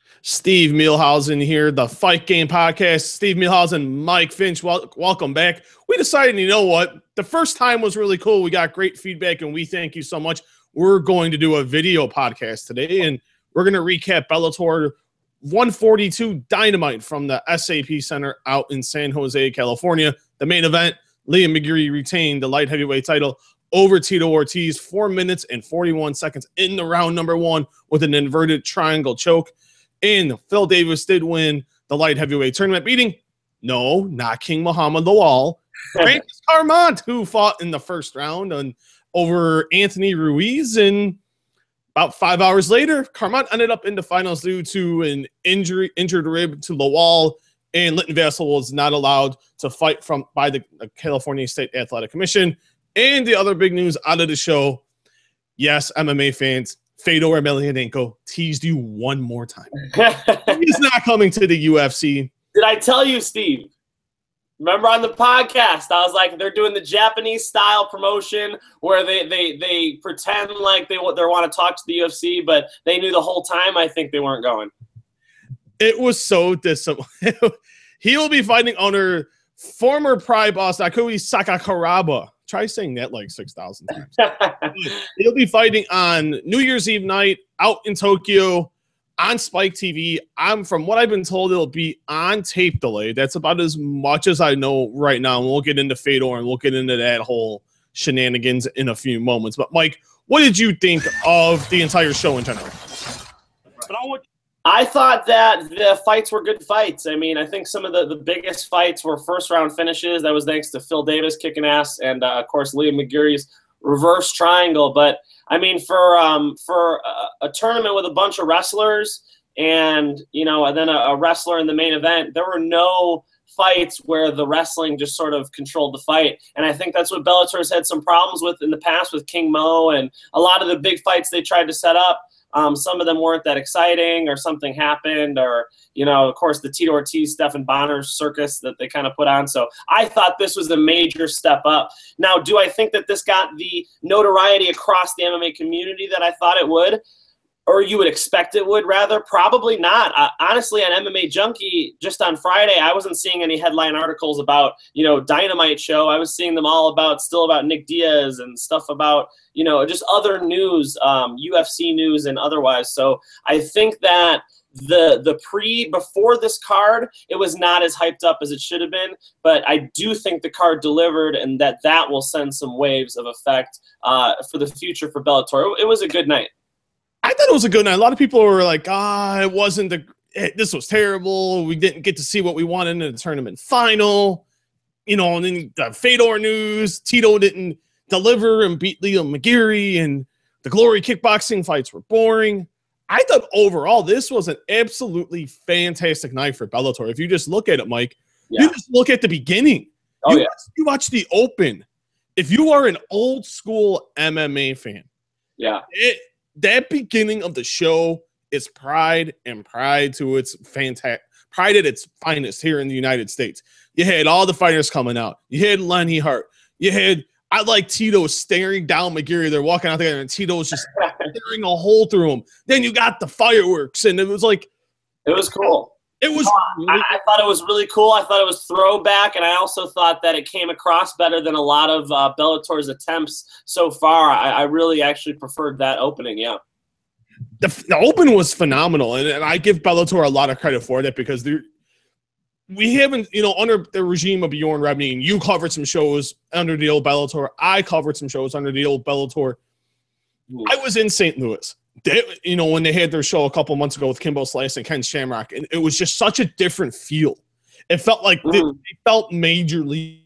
Steve Muehlhausen here, the Fight Game Podcast. Steve Muehlhausen, Mike Finch, welcome back. We decided, you know what? The first time was really cool. We got great feedback, and we thank you so much. We're going to do a video podcast today, and we're going to recap Bellator 142 Dynamite from the SAP Center out in San Jose, California. The main event, Liam McGeary retained the light heavyweight title over Tito Ortiz, 4 minutes and 41 seconds in the round number one with an inverted triangle choke. And Phil Davis did win the light heavyweight tournament, beating, no, not King Muhammad Lawal, Francis Carmont, who fought in the first round over Anthony Ruiz. And about 5 hours later, Carmont ended up in the finals due to an injured rib to Lawal, and Linton Vassell was not allowed to fight by the California State Athletic Commission. And the other big news out of the show, yes, MMA fans, Fedor Emelianenko teased you one more time. He's not coming to the UFC. Did I tell you, Steve? Remember on the podcast, I was like, they're doing the Japanese style promotion where they pretend like they want to talk to the UFC, but they knew the whole time I think they weren't going. It was so disappointing. He will be fighting under former Pride boss Akui Sakakaraba. Try saying that like 6,000 times. He'll be fighting on New Year's Eve night out in Tokyo on Spike TV. From what I've been told, it'll be on tape delay. That's about as much as I know right now. And we'll get into Fedor and we'll get into that whole shenanigans in a few moments. But Mike, what did you think of the entire show in general? I thought that the fights were good fights. I mean, I think some of the biggest fights were first-round finishes. That was thanks to Phil Davis kicking ass and, of course, Liam McGeary's reverse triangle. But, I mean, for a tournament with a bunch of wrestlers and, you know, and then a wrestler in the main event, there were no fights where the wrestling just sort of controlled the fight. And I think that's what Bellator's had some problems with in the past with King Mo and a lot of the big fights they tried to set up. Some of them weren't that exciting or something happened or, you know, of course, the Tito Ortiz, Stephan Bonner circus that they kind of put on. So I thought this was a major step up. Now, do I think that this got the notoriety across the MMA community that I thought it would? Or you would expect it would, rather? Probably not. Honestly, on MMA Junkie, just on Friday, I wasn't seeing any headline articles about, you know, Dynamite show. I was seeing them all still about Nick Diaz and stuff about, you know, just other news, UFC news and otherwise. So I think that before this card, it was not as hyped up as it should have been. But I do think the card delivered and that will send some waves of effect for the future for Bellator. It was a good night. I thought it was a good night. A lot of people were like, it wasn't this was terrible. We didn't get to see what we wanted in the tournament final. You know, and then the Fedor news, Tito didn't deliver and beat Liam McGeary, and the Glory kickboxing fights were boring. I thought overall this was an absolutely fantastic night for Bellator. If you just look at it, Mike, you just look at the beginning. You watch the open. If you are an old school MMA fan, that beginning of the show is pride to its pride at its finest here in the United States. You had all the fighters coming out. You had Lenny Hart. I like Tito staring down McGeary. They're walking out there, and Tito's just staring a hole through him. Then you got the fireworks, and it was like, it was cool. It was. I thought it was really cool. I thought it was throwback, and I also thought that it came across better than a lot of Bellator's attempts so far. I really actually preferred that opening. Yeah. The open was phenomenal, and I give Bellator a lot of credit for that because we haven't, you know, under the regime of Bjorn Rebney, and you covered some shows under the old Bellator. I covered some shows under the old Bellator. I was in St. Louis. You know, when they had their show a couple months ago with Kimbo Slice and Ken Shamrock, and it was just such a different feel. It felt like it felt major league.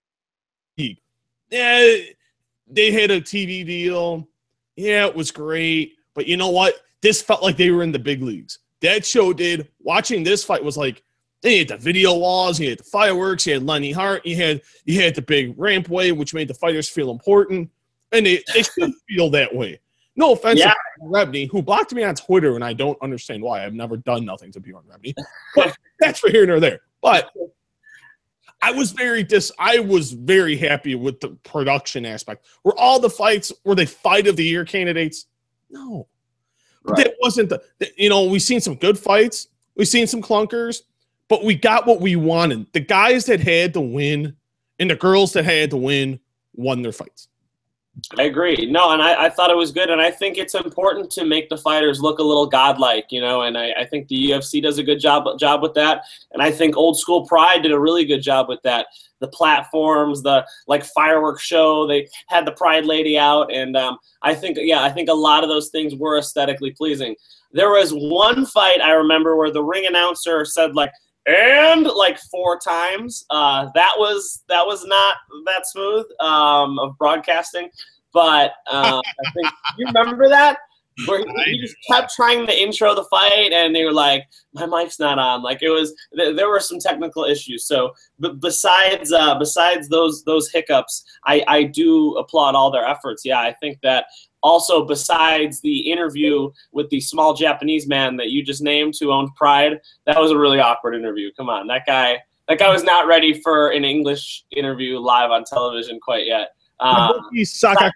Yeah, they had a TV deal. Yeah, it was great. But you know what? This felt like they were in the big leagues. That show did. Watching this fight was like, they had the video walls, you had the fireworks, you had Lenny Hart, you had the big rampway, which made the fighters feel important. And they should feel that way. No offense to Rebney, who blocked me on Twitter, and I don't understand why. I've never done nothing to Bjorn Rebney. But that's for here nor there. But I was very happy with the production aspect. Were all the fights, were they fight of the year candidates? No. Right. That wasn't we've seen some good fights. We've seen some clunkers, but we got what we wanted. The guys that had to win and the girls that had to win won their fights. I agree. No, and I thought it was good, and I think it's important to make the fighters look a little godlike, and I think the UFC does a good job with that, and I think Old School Pride did a really good job with that. The platforms, the fireworks show, they had the Pride Lady out, and I think a lot of those things were aesthetically pleasing. There was one fight I remember where the ring announcer said and 4 times. That was not that smooth of broadcasting, but I think you remember that where he just kept trying to intro the fight, and they were like, "My mic's not on." There were some technical issues. So, but besides those hiccups, I do applaud all their efforts. Yeah, I think that. Also, besides the interview with the small Japanese man that you just named who owned Pride, that was a really awkward interview. Come on, that guy was not ready for an English interview live on television quite yet. Sakakawara.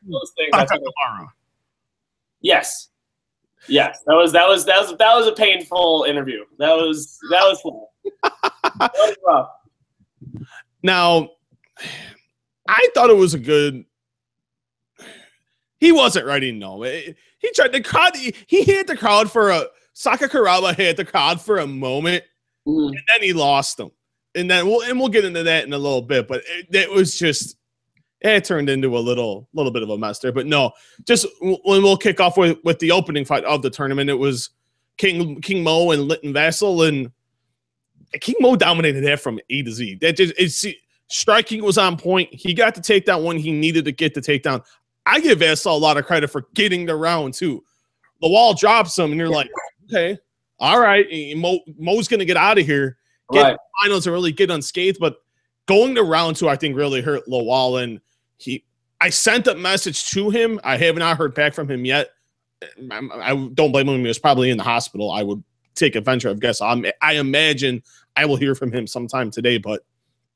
Yes, that was a painful interview. That was fun. That was rough. Now, I thought it was a good. He wasn't ready, no. He tried the crowd. He hit the crowd for a Sakakawara hit the crowd for a moment, and then he lost them. And then we'll get into that in a little bit. But it was just it turned into a little bit of a mess there. But no, just when we'll kick off with the opening fight of the tournament, it was King Mo and Linton Vassell, and King Mo dominated that from A to Z. Striking was on point. He got the takedown when he needed to get the takedown. I give Vassell a lot of credit for getting the round, too. The wall drops him, and you're like, okay, all right, Mo's going to get out of here, get the finals and really get unscathed. But going to round 2, I think, really hurt Lawal. And I sent a message to him. I have not heard back from him yet. I don't blame him. He was probably in the hospital. I would take a venture of guess. I imagine I will hear from him sometime today. But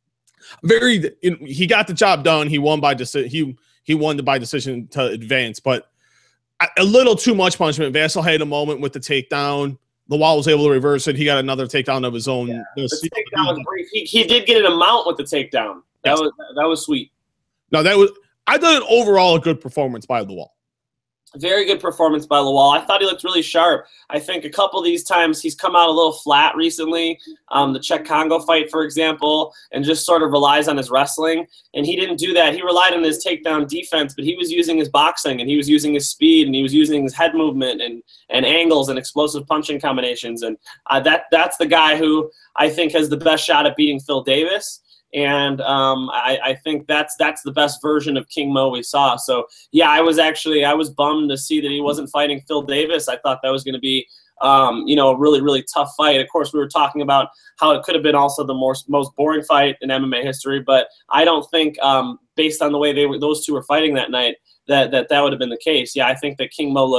he got the job done. He won by decision. He won by decision to advance, but a little too much punishment. Vassell had a moment with the takedown. Lawal was able to reverse it. He got another takedown of his own. Yeah. The takedown was brief. He did get an amount with the takedown. That was sweet. No, I thought overall a good performance by Lawal. Very good performance by Lawal. I thought he looked really sharp. I think a couple of these times he's come out a little flat recently. The Czech Congo fight, for example, and just sort of relies on his wrestling. And he didn't do that. He relied on his takedown defense, but he was using his boxing, and he was using his speed, and he was using his head movement and angles and explosive punching combinations. And that's the guy who I think has the best shot at beating Phil Davis. And I think that's the best version of King Mo we saw. So yeah, I was bummed to see that he wasn't fighting Phil Davis. I thought that was going to be a really, really tough fight. Of course, we were talking about how it could have been also the most boring fight in MMA history, but I don't think based on the way those two were fighting that night that would have been the case. Yeah, I think that King Mo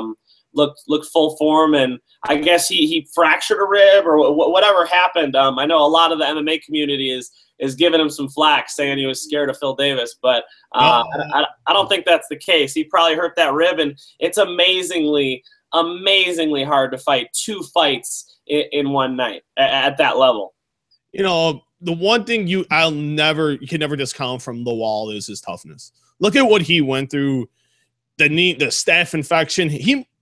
looked full form, and I guess he fractured a rib or whatever happened. I know a lot of the MMA community is giving him some flack, saying he was scared of Phil Davis, but I don't think that's the case. He probably hurt that rib, and it's amazingly hard to fight 2 fights in one night at that level. The one thing you can never discount from Lawal is his toughness. Look at what he went through, the staph infection.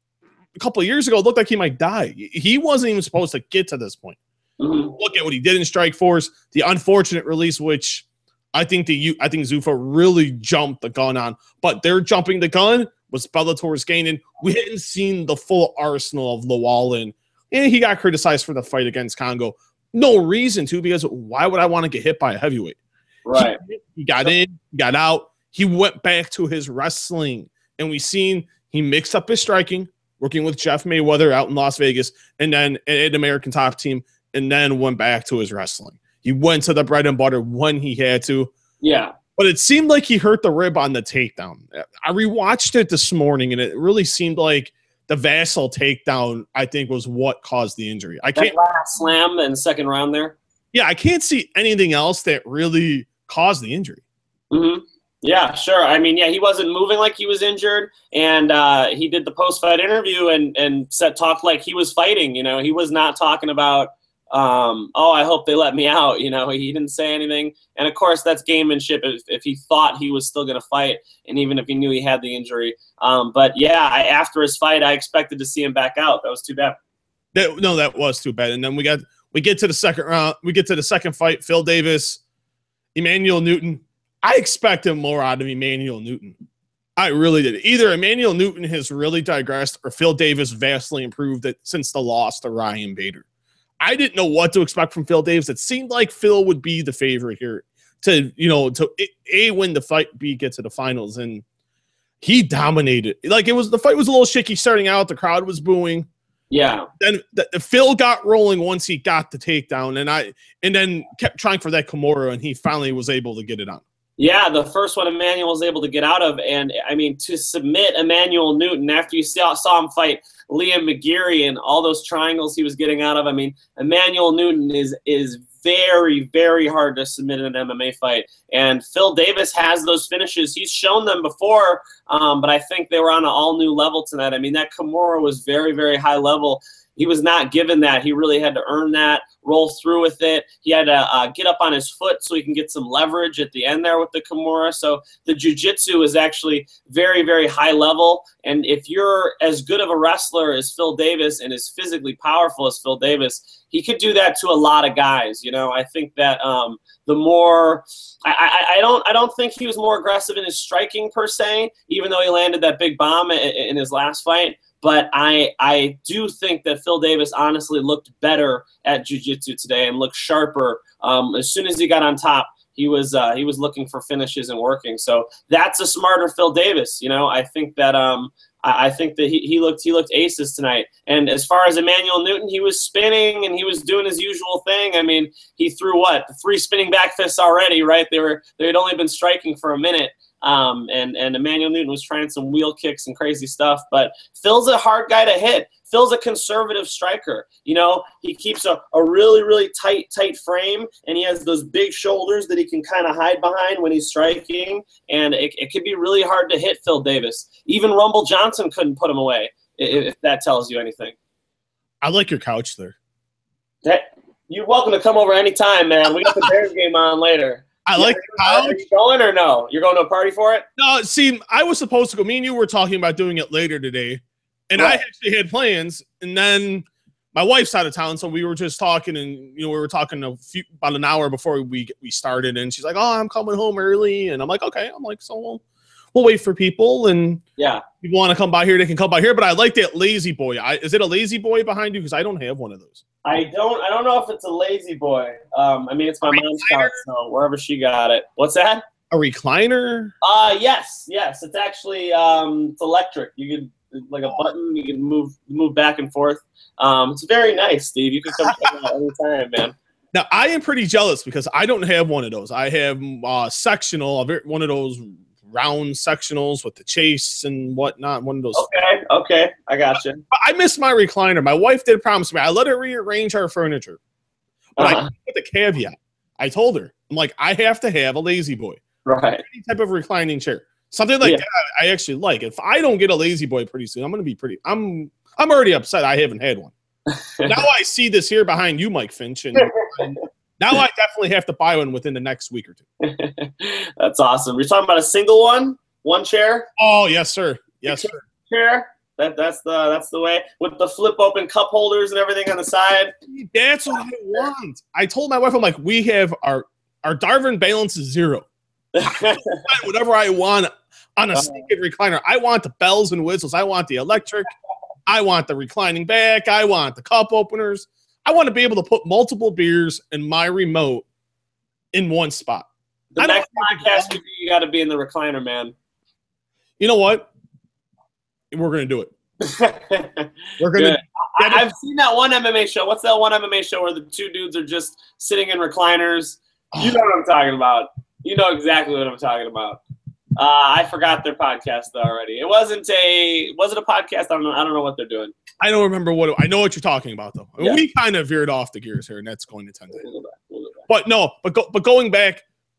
A couple of years ago, it looked like he might die. He wasn't even supposed to get to this point. Mm-hmm. Look at what he did in Strikeforce, the unfortunate release, which I think Zuffa really jumped the gun on. But their jumping the gun was Bellator's gaining. We hadn't seen the full arsenal of Lawal, and he got criticized for the fight against Congo. No reason to, because why would I want to get hit by a heavyweight? Right. He got in, got out. He went back to his wrestling, and we seen he mixed up his striking, working with Jeff Mayweather out in Las Vegas, and then an American Top Team, and then went back to his wrestling. He went to the bread and butter when he had to. Yeah. But it seemed like he hurt the rib on the takedown. I rewatched it this morning, and it really seemed like the Vassell takedown, I think, was what caused the injury. That last slam in the second round there? Yeah, I can't see anything else that really caused the injury. Mm-hmm. Yeah, sure. I mean, yeah, he wasn't moving like he was injured, and he did the post-fight interview and talk like he was fighting. You know, he was not talking about, oh, I hope they let me out. You know, he didn't say anything. And of course, that's gamemanship. If he thought he was still going to fight, and even if he knew he had the injury. But yeah, after his fight, I expected to see him back out. That was too bad. That was too bad. And then we get to the second round. We get to the second fight. Phil Davis, Emmanuel Newton. I expected more out of Emmanuel Newton. I really did. Either Emmanuel Newton has really digressed or Phil Davis vastly improved since the loss to Ryan Bader. I didn't know what to expect from Phil Davis. It seemed like Phil would be the favorite here to A, win the fight, B, get to the finals. And he dominated. Like, the fight was a little shaky starting out. The crowd was booing. Yeah. Then Phil got rolling once he got the takedown, and then kept trying for that Kimura, and he finally was able to get it on. Yeah, the first one Emmanuel was able to get out of. And, I mean, to submit Emmanuel Newton after you saw him fight Liam McGeary and all those triangles he was getting out of, I mean, Emmanuel Newton is very, very hard to submit in an MMA fight. And Phil Davis has those finishes. He's shown them before, but I think they were on an all-new level tonight. I mean, that Kimura was very, very high level. He was not given that. He really had to earn that, roll through with it. He had to get up on his foot so he can get some leverage at the end there with the Kimura. So the jiu-jitsu is actually very, very high level. And if you're as good of a wrestler as Phil Davis and as physically powerful as Phil Davis, he could do that to a lot of guys. You know, I think that the more I don't think he was more aggressive in his striking per se, even though he landed that big bomb in his last fight. But I do think that Phil Davis honestly looked better at jiu-jitsu today and looked sharper. As soon as he got on top, he was looking for finishes and working. So that's a smarter Phil Davis. You know, I think that he looked aces tonight. And as far as Emmanuel Newton, he was spinning and he was doing his usual thing. I mean, he threw 3 spinning back fists already, right? They had only been striking for a minute. And Emmanuel Newton was trying some wheel kicks and crazy stuff, but Phil's a hard guy to hit. Phil's a conservative striker. You know, he keeps a really, really tight frame, and he has those big shoulders that he can kind of hide behind when he's striking, and it can be really hard to hit Phil Davis. Even Rumble Johnson couldn't put him away, if that tells you anything. I like your couch there. You're welcome to come over anytime, man. We got the Bears game on later. Are you going or no? You're going to a party for it? No, see, I was supposed to go. Me and you were talking about doing it later today, and right. I actually had plans, and then my wife's out of town, so we were just talking, and we were talking about an hour before we started, and she's like, "Oh, I'm coming home early," and I'm like, "Okay." I'm like, "So we'll wait for people, and yeah, if people want to come by here, they can come by here." But I like that lazy boy. Is it a lazy boy behind you? Because I don't have one of those. I don't know if it's a lazy boy. I mean, it's my mom's couch, so wherever she got it. What's that? A recliner? Yes. It's actually it's electric. You could like a button. You can move back and forth. It's very nice, Steve. You can come check it out anytime, man. Now I am pretty jealous because I don't have one of those. I have sectional, one of those round sectionals with the chase and whatnot. One of those. Okay, I got you. I miss my recliner. My wife did promise me. I let her rearrange our furniture, but I put the caveat. I told her, I'm like, I have to have a lazy boy, right? Any type of reclining chair, something like that. I actually like. If I don't get a lazy boy pretty soon, I'm going to be pretty. I'm already upset. I haven't had one. Now I see this here behind you, Mike Finch, and now I definitely have to buy one within the next week or two. That's awesome. You're talking about a single one chair? Oh, yes, sir. Yes, sir. Chair? That's the way with the flip open cup holders and everything on the side. That's what I want. I told my wife, I'm like, we have our Darwin balance is 0. Whatever I want on a stinking recliner. I want the bells and whistles. I want the electric. I want the reclining back. I want the cup openers. I want to be able to put multiple beers in my remote in one spot. The next podcast, you got to be in the recliner, man. You know what? We're going to do it. We're going to. I've seen that one MMA show. What's that one MMA show where the 2 dudes are just sitting in recliners? You know what I'm talking about. You know exactly what I'm talking about. I forgot their podcast already. Was it a podcast? I don't know what they're doing. I don't remember I know what you're talking about though. I mean, we kind of veered off the gears here, and that's going to tend to. But no, but going back,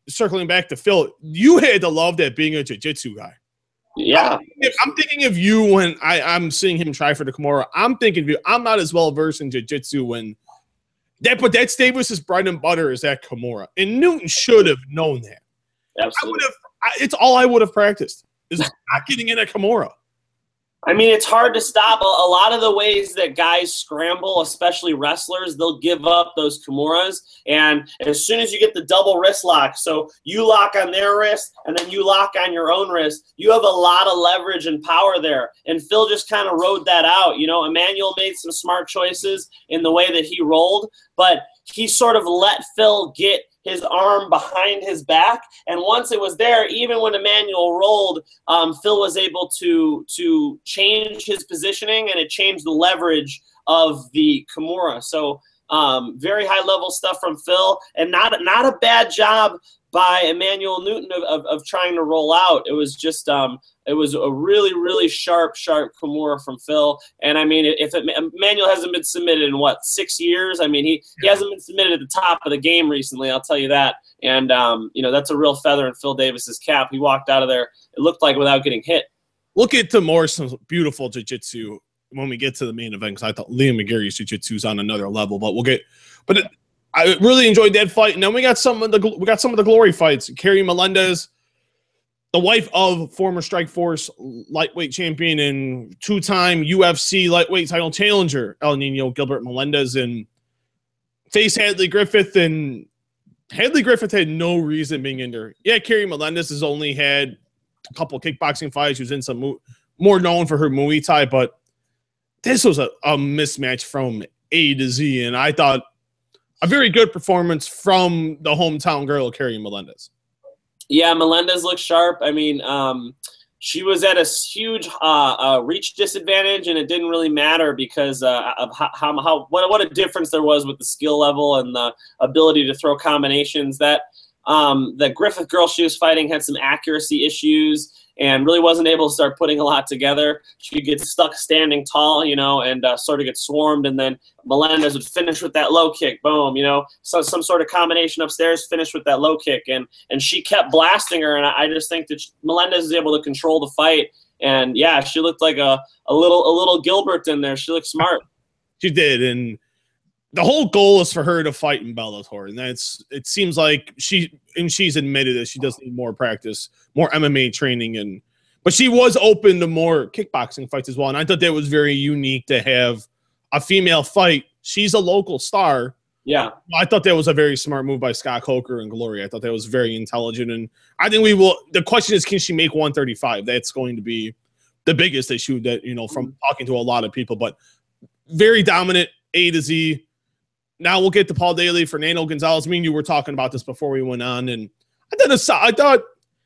circling back to Phil, you had to love that being a jiu-jitsu guy. Yeah. I'm thinking of you when I'm seeing him try for the Kimura. I'm thinking of you. I'm not as well versed in jiu-jitsu but that's Davis's bread and butter is that Kimura. And Newton should have known that. Absolutely. It's all I would have practiced is not getting in a Kimura. I mean, it's hard to stop. A lot of the ways that guys scramble, especially wrestlers, they'll give up those Kimuras. And as soon as you get the double wrist lock, so you lock on their wrist and then you lock on your own wrist, you have a lot of leverage and power there. And Phil just kind of rode that out. You know, Emmanuel made some smart choices in the way that he rolled, but he sort of let Phil get his arm behind his back, and once it was there, even when Emmanuel rolled, Phil was able to change his positioning, and it changed the leverage of the Kimura. So very high level stuff from Phil, and not a bad job by Emmanuel Newton of trying to roll out. It was just it was a really, really sharp Kimura from Phil. And I mean, Emmanuel hasn't been submitted in 6 years? I mean, he hasn't been submitted at the top of the game recently, I'll tell you that. And you know, that's a real feather in Phil Davis's cap. He walked out of there, it looked like, without getting hit. Look at some beautiful jiu-jitsu when we get to the main event, because I thought Liam McGeary's jiu-jitsu is on another level, I really enjoyed that fight. And then we got some of the glory fights. Kerry Melendez, the wife of former Strikeforce lightweight champion and two-time UFC lightweight title challenger El Nino Gilbert Melendez, and face Hadley Griffith. And Hadley Griffith had no reason being in there. Yeah, Kerry Melendez has only had a couple kickboxing fights. She was in some more known for her Muay Thai, but this was a mismatch from A to Z, and I thought a very good performance from the hometown girl, Kerry Melendez. Yeah, Melendez looked sharp. I mean, she was at a huge reach disadvantage, and it didn't really matter because of what a difference there was with the skill level and the ability to throw combinations. That the Griffith girl she was fighting had some accuracy issues and really wasn't able to start putting a lot together. She could get stuck standing tall, you know, and sort of get swarmed. And then Melendez would finish with that low kick, boom, you know, so some sort of combination upstairs, finish with that low kick. And she kept blasting her. And I just think that Melendez is able to control the fight. And yeah, she looked like a little Gilbert in there. She looked smart. She did. And the whole goal is for her to fight in Bellator. And it seems like she's admitted that she does need more practice, more MMA training, but she was open to more kickboxing fights as well. And I thought that was very unique to have a female fight. She's a local star. Yeah. I thought that was a very smart move by Scott Coker and Glory. I thought that was very intelligent. And I think the question is, can she make 135? That's going to be the biggest issue that, you know, from talking to a lot of people, but very dominant A to Z. Now we'll get to Paul Daly, Fernando Gonzalez. Me and you were talking about this before we went on, and I thought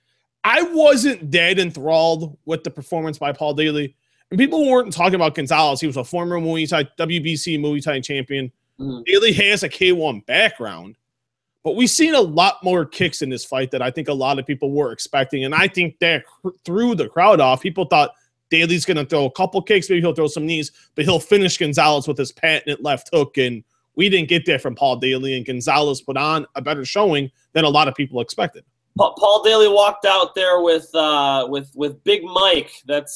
I wasn't that enthralled with the performance by Paul Daly. And people weren't talking about Gonzalez. He was a former Muay Thai, WBC Muay Thai champion. Daly has a K1 background, but we've seen a lot more kicks in this fight that I think a lot of people were expecting. And I think that threw the crowd off. People thought Daly's going to throw a couple kicks, maybe he'll throw some knees, but he'll finish Gonzalez with his patented left hook. And we didn't get that from Paul Daly, and Gonzalez put on a better showing than a lot of people expected. Paul Daly walked out there with Big Mike. That's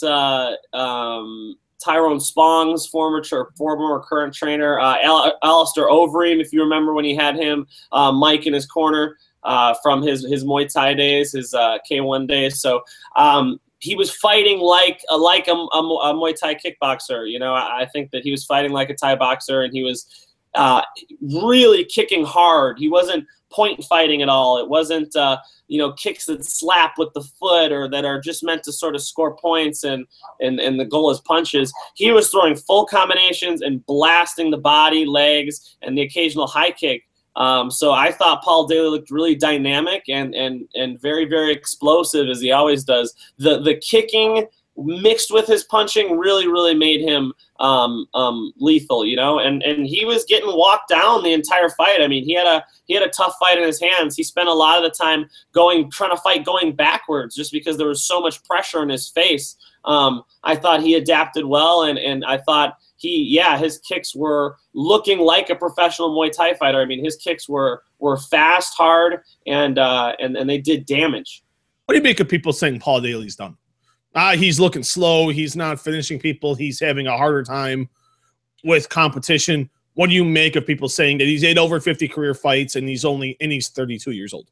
Tyrone Spong's former or current trainer. Alistair Overeem, if you remember when he had him, Mike in his corner from his Muay Thai days, his K1 days. So he was fighting like a Muay Thai kickboxer. You know, I think that he was fighting like a Thai boxer, and he was really kicking hard. He wasn't point fighting at all. It wasn't, kicks that slap with the foot or that are just meant to sort of score points and the goal is punches. He was throwing full combinations and blasting the body, legs, and the occasional high kick. So I thought Paul Daly looked really dynamic and very, very explosive, as he always does. The kicking mixed with his punching really, really made him lethal, you know, and he was getting walked down the entire fight. I mean, he had a tough fight in his hands. He spent a lot of the time trying to fight going backwards just because there was so much pressure in his face. I thought he adapted well, and I thought his kicks were looking like a professional Muay Thai fighter. I mean, his kicks were fast, hard, and they did damage. What do you make of people saying Paul Daly's done? He's looking slow. He's not finishing people. He's having a harder time with competition. What do you make of people saying that he's had over 50 career fights and he's 32 years old?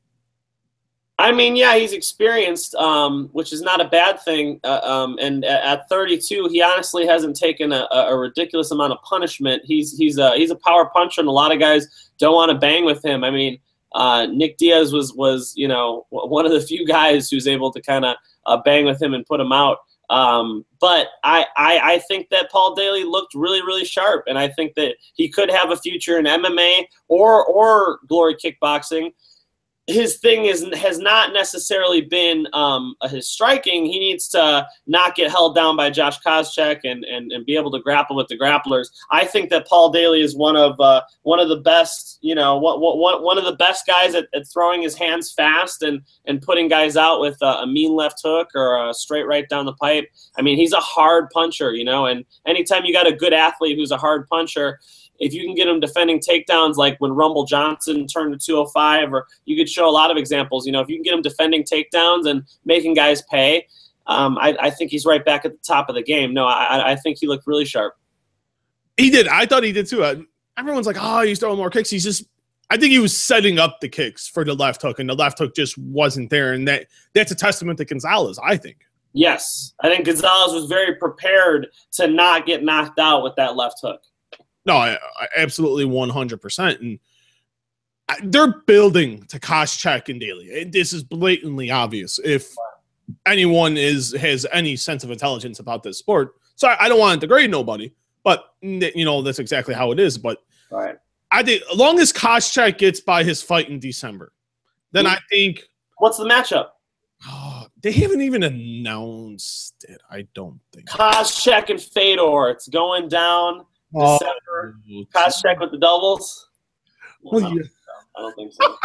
I mean, yeah, he's experienced, which is not a bad thing. And at 32, he honestly hasn't taken a ridiculous amount of punishment. He's a power puncher, and a lot of guys don't want to bang with him. I mean, Nick Diaz was one of the few guys who's able to kind of bang with him and put him out. But I think that Paul Daly looked really, really sharp, and I think that he could have a future in MMA or glory kickboxing. His thing has not necessarily been his striking. He needs to not get held down by Josh Koscheck and be able to grapple with the grapplers. I think that Paul Daly is one of the best, one of the best guys at throwing his hands fast and putting guys out with a mean left hook or a straight right down the pipe. I mean, he's a hard puncher, and anytime you got a good athlete who's a hard puncher, if you can get him defending takedowns like when Rumble Johnson turned to 205, or you could show a lot of examples, if you can get him defending takedowns and making guys pay, I think he's right back at the top of the game. No, I think he looked really sharp. He did. I thought he did too. Everyone's like, oh, he's throwing more kicks. I think he was setting up the kicks for the left hook, and the left hook just wasn't there. And that's a testament to Gonzalez, I think. Yes. I think Gonzalez was very prepared to not get knocked out with that left hook. No, I absolutely 100%. And they're building to Koscheck and Daly. This is blatantly obvious if anyone has any sense of intelligence about this sport. So I don't want to degrade nobody, but that's exactly how it is. But right. I think as long as Koscheck gets by his fight in December, then I think. What's the matchup? They haven't even announced it. I don't think. Koscheck and Fedor. It's going down. December. Koscheck with the doubles? Well, yeah. I don't think so.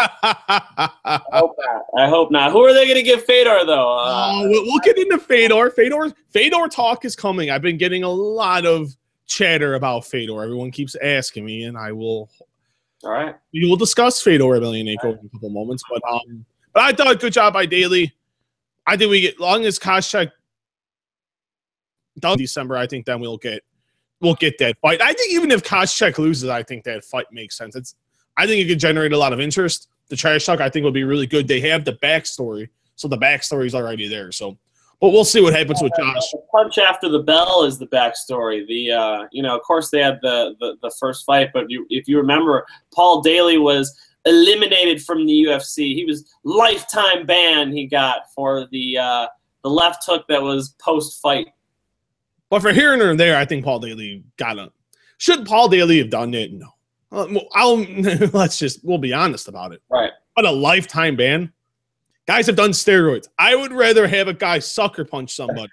I hope not. Who are they going to give Fedor, though? We'll get into Fedor. Fedor talk is coming. I've been getting a lot of chatter about Fedor. Everyone keeps asking me, and I will. All right. We will discuss Fedor Emelianenko in a couple moments. But I thought good job by Daly. I think we get long as Koscheck done in December. I think then we'll get that fight. I think even if Koscheck loses, I think that fight makes sense. I think it could generate a lot of interest. The trash talk, I think, will be really good. They have the backstory, so the backstory is already there. So, but we'll see what happens with Josh. The punch after the bell is the backstory. Of course, they had the first fight, but if you remember, Paul Daly was eliminated from the UFC. He was lifetime ban. He got for the left hook that was post fight. But for here and there, I think Paul Daly got it. Should Paul Daly have done it? No. We'll be honest about it. Right. But a lifetime ban? Guys have done steroids. I would rather have a guy sucker punch somebody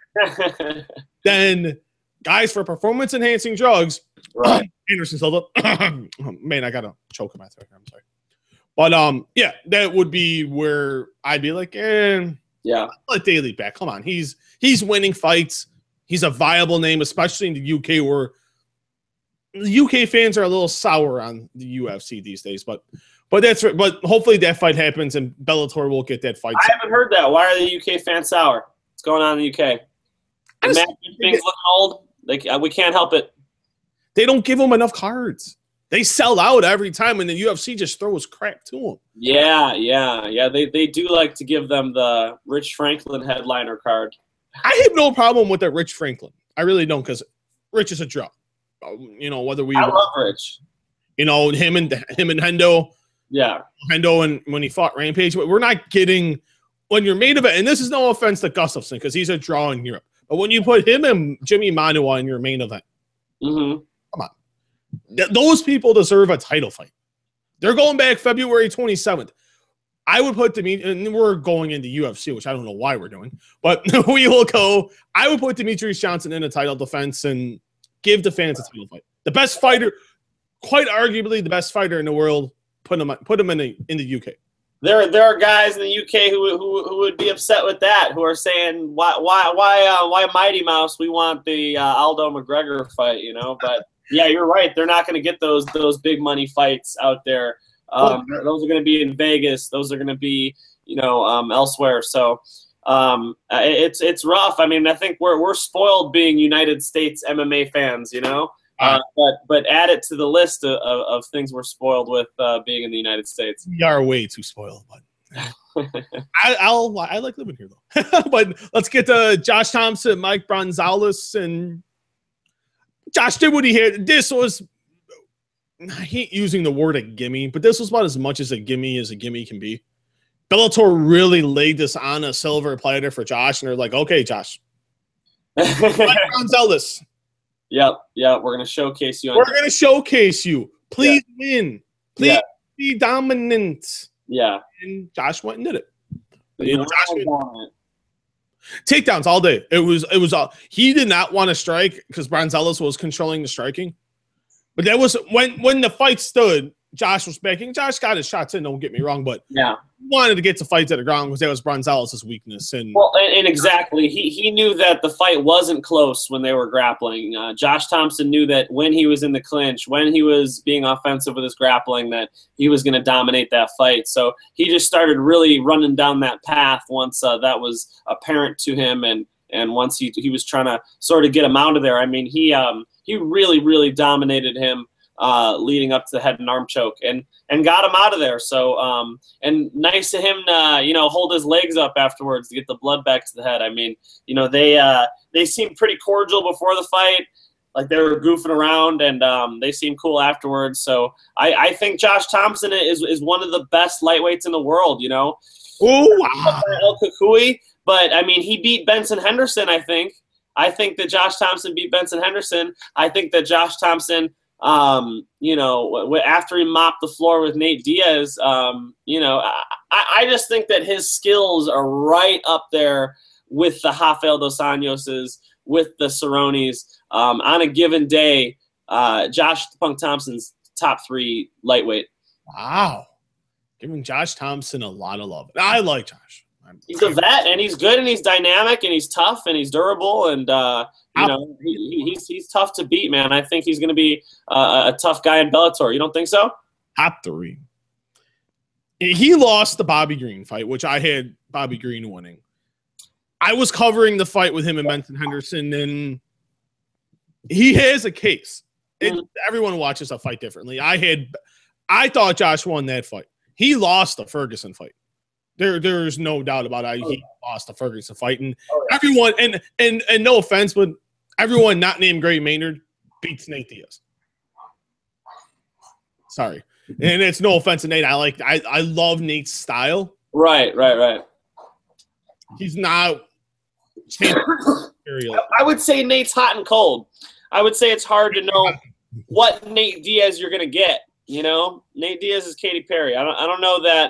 than guys for performance-enhancing drugs. Right. Anderson Silva. Man, I got to choke him. I'm sorry. But, yeah, that would be where I'd be like, yeah. Let Daly back. Come on. He's winning fights. He's a viable name, especially in the UK, where the UK fans are a little sour on the UFC these days. But hopefully that fight happens and Bellator will get that fight. I haven't heard that. Why are the UK fans sour? What's going on in the UK? The matches looking old. We can't help it. They don't give them enough cards. They sell out every time, and the UFC just throws crap to them. Yeah. They do like to give them the Rich Franklin headliner card. I have no problem with that Rich Franklin. I really don't, because Rich is a draw. Whether we. I love Rich. Him and Hendo. Yeah. Hendo and when he fought Rampage, we're not getting when you're main event. And this is no offense to Gustafsson because he's a draw in Europe. But when you put him and Jimmy Manuwa in your main event, come on, those people deserve a title fight. They're going back February 27th. I would put and we're going into UFC, which I don't know why we're doing, but we will go. I would put Demetrius Johnson in a title defense and give the fans a title fight. The best fighter, quite arguably the best fighter in the world, put him in the UK. There are guys in the UK who would be upset with that, who are saying why Mighty Mouse? We want the Aldo McGregor fight, you know. But yeah, you're right. They're not going to get those big money fights out there. Those are going to be in Vegas. Those are going to be, you know, elsewhere. So it's rough. I mean, I think we're spoiled being United States MMA fans, you know. But add it to the list of things we're spoiled with being in the United States. We are way too spoiled, but I like living here though. But let's get to Josh Thompson, Mike Bronzales, and Josh did what he had. This was, I hate using the word a gimme, but this was about as much as a gimme can be. Bellator really laid this on a silver platter for Josh, and they're like, okay, Josh. Mike Bronzales. Yep. We're going to showcase you. We're going to showcase you. Please win. Please be dominant. Yeah. And Josh went and did it. You know, Josh takedowns all day. It was he did not want to strike because Bronzales was controlling the striking. But that was when the fight stood, Josh was backing. Josh got his shots in, don't get me wrong, but yeah, he wanted to get to fights at the ground because that was Bronzales' weakness. And exactly, he knew that the fight wasn't close when they were grappling. Josh Thompson knew that when he was in the clinch, when he was being offensive with his grappling, that he was going to dominate that fight. So he just started really running down that path once that was apparent to him, and once he was trying to sort of get him out of there. I mean, he really dominated him. Leading up to the head and arm choke and got him out of there. So and nice to him to, you know, hold his legs up afterwards to get the blood back to the head. I mean, you know, they seemed pretty cordial before the fight, like they were goofing around, and they seemed cool afterwards. So I think Josh Thompson is one of the best lightweights in the world, you know. Oh, El Kukui, but I mean, he beat Benson Henderson. I think that Josh Thompson beat Benson Henderson. I think that Josh Thompson, you know, after he mopped the floor with Nate Diaz, you know, I just think that his skills are right up there with the Rafael dos Anjoses, with the Cerrones. On a given day, Josh Punk Thompson's top 3 lightweight. Wow. Giving Josh Thompson a lot of love. I like Josh. He's a vet, and he's good, and he's dynamic, and he's tough, and he's durable, and you know, he's tough to beat, man. I think he's going to be a tough guy in Bellator. You don't think so? Top 3. He lost the Bobby Green fight, which I had Bobby Green winning. I was covering the fight with him and Benson Henderson, and he has a case. Everyone watches a fight differently. I thought Josh won that fight. He lost the Ferguson fight. There's no doubt about it. He lost the Ferguson fight, and everyone, and no offense, but everyone not named Gray Maynard beats Nate Diaz. Sorry, and it's no offense to Nate. I love Nate's style. Right. He's not. I would say Nate's hot and cold. I would say it's hard to know what Nate Diaz you're gonna get. You know, Nate Diaz is Katy Perry. I don't know that.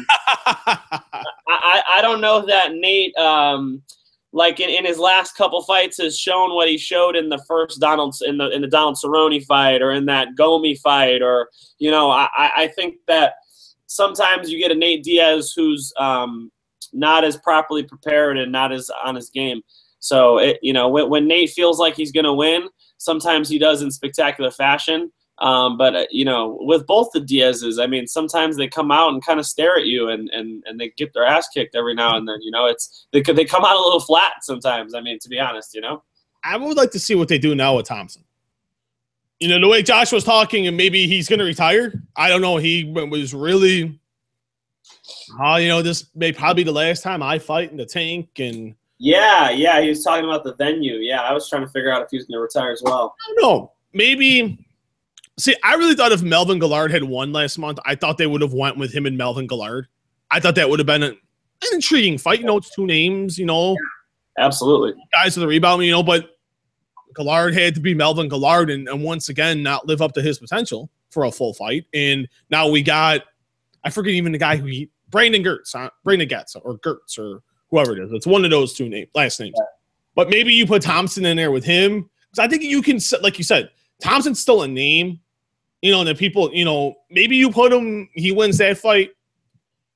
I don't know that Nate, like in his last couple fights, has shown what he showed in the first Donald in the Donald Cerrone fight, or in that Gomi fight, or, you know, I think that sometimes you get a Nate Diaz who's not as properly prepared and not as on his game. So you know, when Nate feels like he's going to win, sometimes he does in spectacular fashion. But you know, with both the Diazes, I mean, sometimes they come out and kind of stare at you, and they get their ass kicked every now and then. You know, they come out a little flat sometimes. I mean, to be honest, you know. I would like to see what they do now with Thompson. You know, the way Josh was talking, and maybe he's going to retire. I don't know. He was really, you know, this may probably be the last time I fight in the tank, and yeah, he was talking about the venue. Yeah, I was trying to figure out if he was going to retire as well. I don't know. Maybe. See, I really thought if Melvin Gillard had won last month, I thought they would have went with him and Melvin Gillard. I thought that would have been an intriguing fight. You know, it's 2 names, you know. Yeah, absolutely. Guys with the rebound, you know, but Gillard had to be Melvin Gillard and once again not live up to his potential for a full fight. And now we got, I forget even the guy who he, Brandon Gertz or Gertz or whoever it is. It's one of those 2 last names. Yeah. But maybe you put Thompson in there with him. Because I think you can, like you said, Thompson's still a name, you know, and the people, you know, maybe you put him, he wins that fight.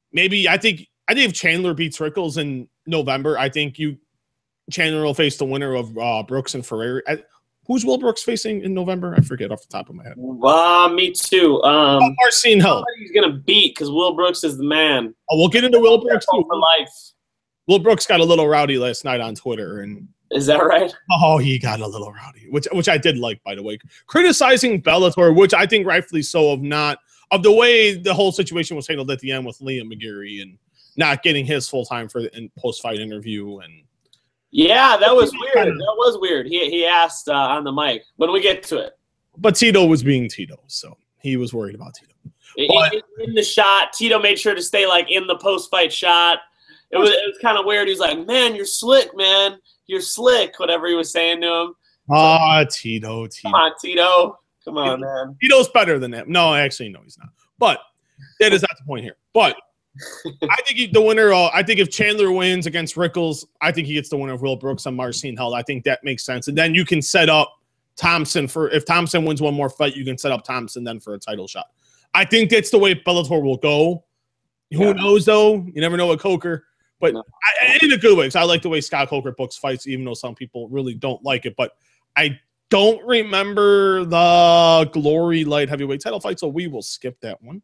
maybe I think if Chandler beats Rickles in November, I think Chandler will face the winner of Brooks and Ferrari. Who's Will Brooks facing in November? I forget off the top of my head. Me too. Marcin Hill. He's gonna beat because Will Brooks is the man. Oh, we'll get into Will Brooks too. For life. Will Brooks got a little rowdy last night on Twitter, and is that right? Oh, he got a little rowdy, which I did like, by the way. Criticizing Bellator, which I think rightfully so, of the way the whole situation was handled at the end with Liam McGeary and not getting his full time for the post-fight interview. And yeah, that was weird. That was weird. He asked on the mic when we get to it. But Tito was being Tito, so he was worried about Tito. In the shot, Tito made sure to stay like in the post-fight shot. It was kind of weird. He was like, "Man, you're slick, man. You're slick." Whatever he was saying to him. Tito. Come on, Tito. Come on, man. Tito's better than that. No, actually, no, he's not. But that is not the point here. But I think the winner. I think if Chandler wins against Rickles, I think he gets the winner of Will Brooks and Marcin Hill. I think that makes sense. And then you can set up Thompson if Thompson wins one more fight, you can set up Thompson then for a title shot. I think that's the way Bellator will go. Who knows, though? You never know with Coker. But in a good way, because I like the way Scott Coker books fights, even though some people really don't like it. But I don't remember the Glory light heavyweight title fight, so we will skip that one.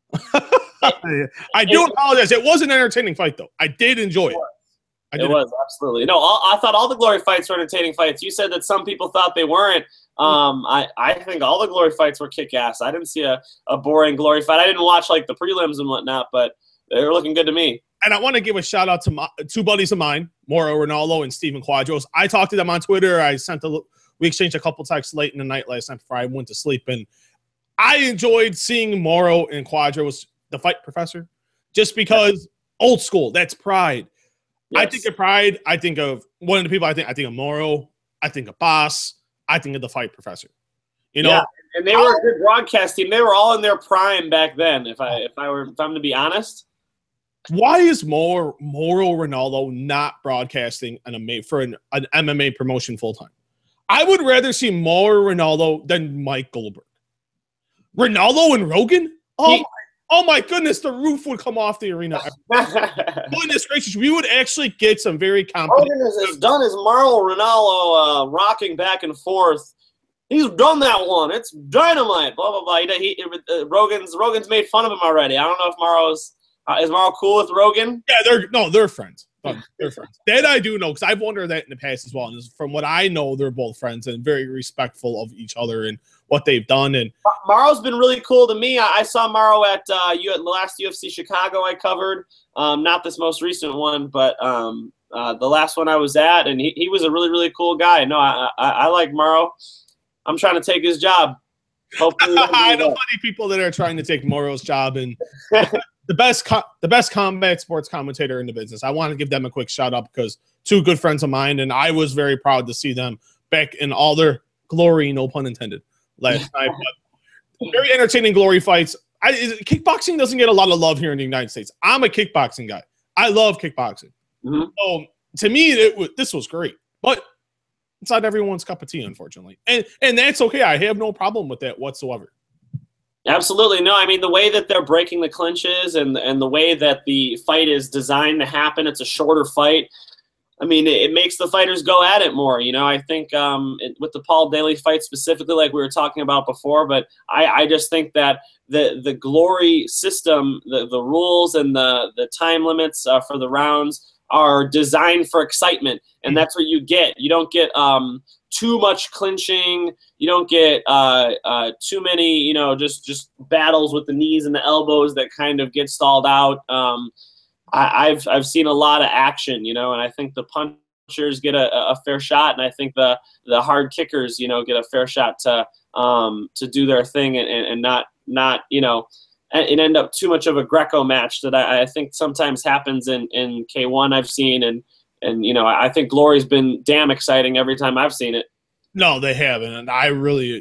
I do apologize. It was an entertaining fight, though. I did enjoy it. It was, absolutely. No, I thought all the Glory fights were entertaining fights. You said that some people thought they weren't. I think all the Glory fights were kick-ass. I didn't see a boring Glory fight. I didn't watch, like, the prelims and whatnot, but they were looking good to me. And I want to give a shout-out to two buddies of mine, Mauro Ronaldo and Steven Quadros. I talked to them on Twitter. We exchanged a couple texts late in the night last night before I went to sleep, and I enjoyed seeing Mauro and Quadros, the fight professor, just because old school. That's pride. Yes. I think of pride. I think of one of the people. I think of Mauro. I think of Boss. I think of the fight professor. You know, and they were a good broadcast team. They were all in their prime back then. If I'm to be honest. Why is Mauro Ronaldo not broadcasting for an MMA promotion full time? I would rather see Mauro Ronaldo than Mike Goldberg. Ronaldo and Rogan? Oh my goodness, the roof would come off the arena. Goodness gracious, we would actually get some very competent. Rogan has done his Mauro Ronaldo rocking back and forth. He's done that one. It's dynamite. Blah blah blah. Rogan's made fun of him already. I don't know if Mauro's. Is Mauro cool with Rogan? Yeah, they're friends. They're friends. That I do know, because I've wondered that in the past as well. And from what I know, they're both friends and very respectful of each other and what they've done. And Mauro's been really cool to me. I saw Mauro at the last UFC Chicago I covered. Not this most recent one, but the last one I was at, and he was a really, really cool guy. No, I like Mauro. I'm trying to take his job. Hopefully, I know plenty of people that are trying to take Mauro's job, and the best combat sports commentator in the business. I want to give them a quick shout out because two good friends of mine, and I was very proud to see them back in all their glory, no pun intended, last night. But very entertaining Glory fights. Kickboxing doesn't get a lot of love here in the United States. I'm a kickboxing guy. I love kickboxing. Mm-hmm. So to me, this was great, but it's not everyone's cup of tea, unfortunately, and that's okay. I have no problem with that whatsoever. Absolutely. No, I mean, the way that they're breaking the clinches and the way that the fight is designed to happen, it's a shorter fight. I mean, it makes the fighters go at it more. You know, I think with the Paul Daly fight specifically, like we were talking about before, but I just think that the Glory system, the rules and the time limits for the rounds are designed for excitement, and that's what you get. You don't get too much clinching. You don't get too many, you know, just battles with the knees and the elbows that kind of get stalled out. I've seen a lot of action, you know, and I think the punchers get a fair shot, and I think the hard kickers, you know, get a fair shot to do their thing and not you know, and end up too much of a Greco match that I think sometimes happens in K1 I've seen, and you know, I think Glory's been damn exciting every time I've seen it. No, they haven't, and I really,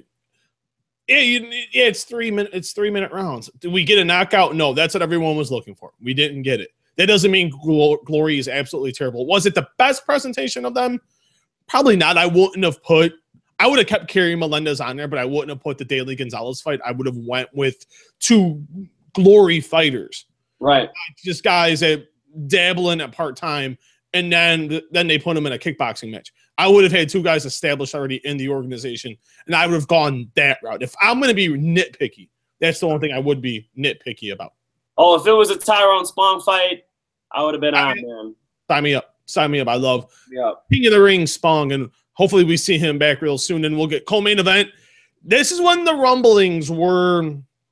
it's 3 minute, it's 3 minute rounds. Did we get a knockout? No, that's what everyone was looking for. We didn't get it. That doesn't mean Glory is absolutely terrible. Was it the best presentation of them? Probably not. I would have kept Kerry Melendez on there, but I wouldn't have put the Daly Gonzalez fight. I would have went with two Glory fighters. Right. Just guys that dabble in at part-time, and then they put them in a kickboxing match. I would have had 2 guys established already in the organization, and I would have gone that route. If I'm going to be nitpicky, that's the one thing I would be nitpicky about. Oh, if it was a Tyrone Spong fight, I would have been on, man. Sign me up. Sign me up. I love Yep. King of the Ring Spong, and hopefully we see him back real soon, and we'll get co-main event. This is when the rumblings were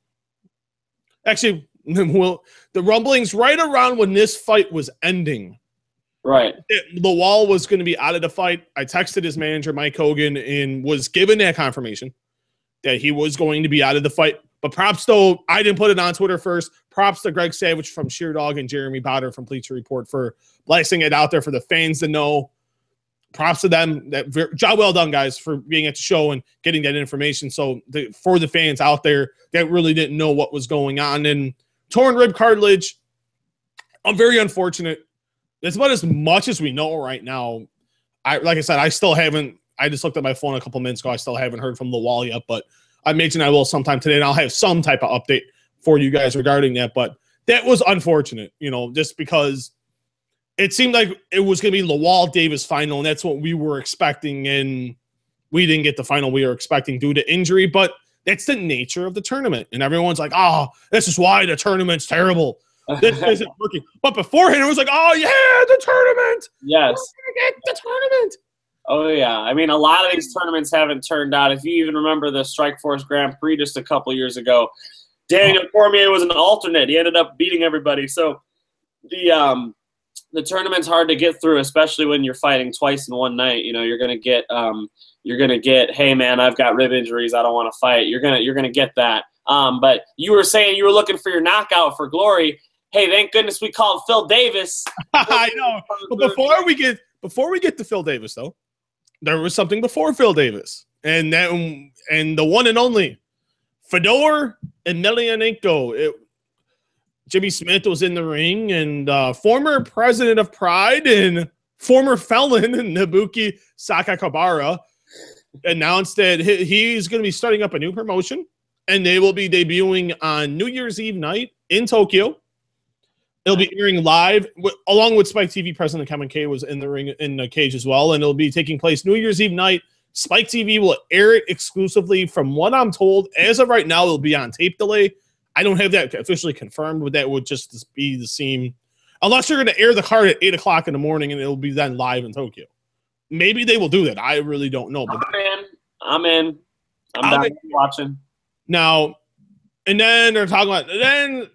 – actually, the rumblings right around when this fight was ending. Right. Lawal was going to be out of the fight. I texted his manager, Mike Hogan, and was given that confirmation that he was going to be out of the fight. But props, though, I didn't put it on Twitter first. Props to Greg Savage from Sheerdog and Jeremy Potter from Bleacher Report for blasting it out there for the fans to know. Props to them. Job well done, guys, for being at the show and getting that information. So for the fans out there that really didn't know what was going on. And torn rib cartilage, I'm very unfortunate. That's about as much as we know right now. Like I said, I still haven't. I just looked at my phone a couple minutes ago. I still haven't heard from Lawal yet, but I imagine I will sometime today, and I'll have some type of update for you guys regarding that. But that was unfortunate, just because it seemed like it was going to be Lawal Davis final, and that's what we were expecting, and we didn't get the final we were expecting due to injury. But that's the nature of the tournament, and everyone's like, "Oh, this is why the tournament's terrible. This isn't working." But beforehand, it was like, "Oh yeah, the tournament. Yes, we're gonna get the tournament." Oh, yeah. I mean, a lot of these tournaments haven't turned out. If you even remember the Strikeforce Grand Prix just a couple years ago, Daniel Cormier was an alternate. He ended up beating everybody. So the tournament's hard to get through, especially when you're fighting twice in one night. You're gonna get hey man, I've got rib injuries, I don't want to fight. You're gonna get that. But you were saying you were looking for your knockout for Glory. Hey, thank goodness we called Phil Davis. I know. But before we get to Phil Davis, though, there was something before Phil Davis, and the one and only Fedor and Emelianenko. Jimmy Smith was in the ring, and former president of Pride and former felon Nabuki Sakakibara announced that he's going to be starting up a new promotion, and they will be debuting on New Year's Eve night in Tokyo. It'll be airing live, along with Spike TV. President Kevin K was in the ring in the cage as well, and it'll be taking place New Year's Eve night. Spike TV will air it exclusively. From what I'm told, as of right now, it'll be on tape delay. I don't have that officially confirmed, but that would just be the same. Unless you're going to air the card at 8 o'clock in the morning, and it'll be then live in Tokyo. Maybe they will do that. I really don't know. But I'm in. I'm down watching. Now, and then they're talking about, then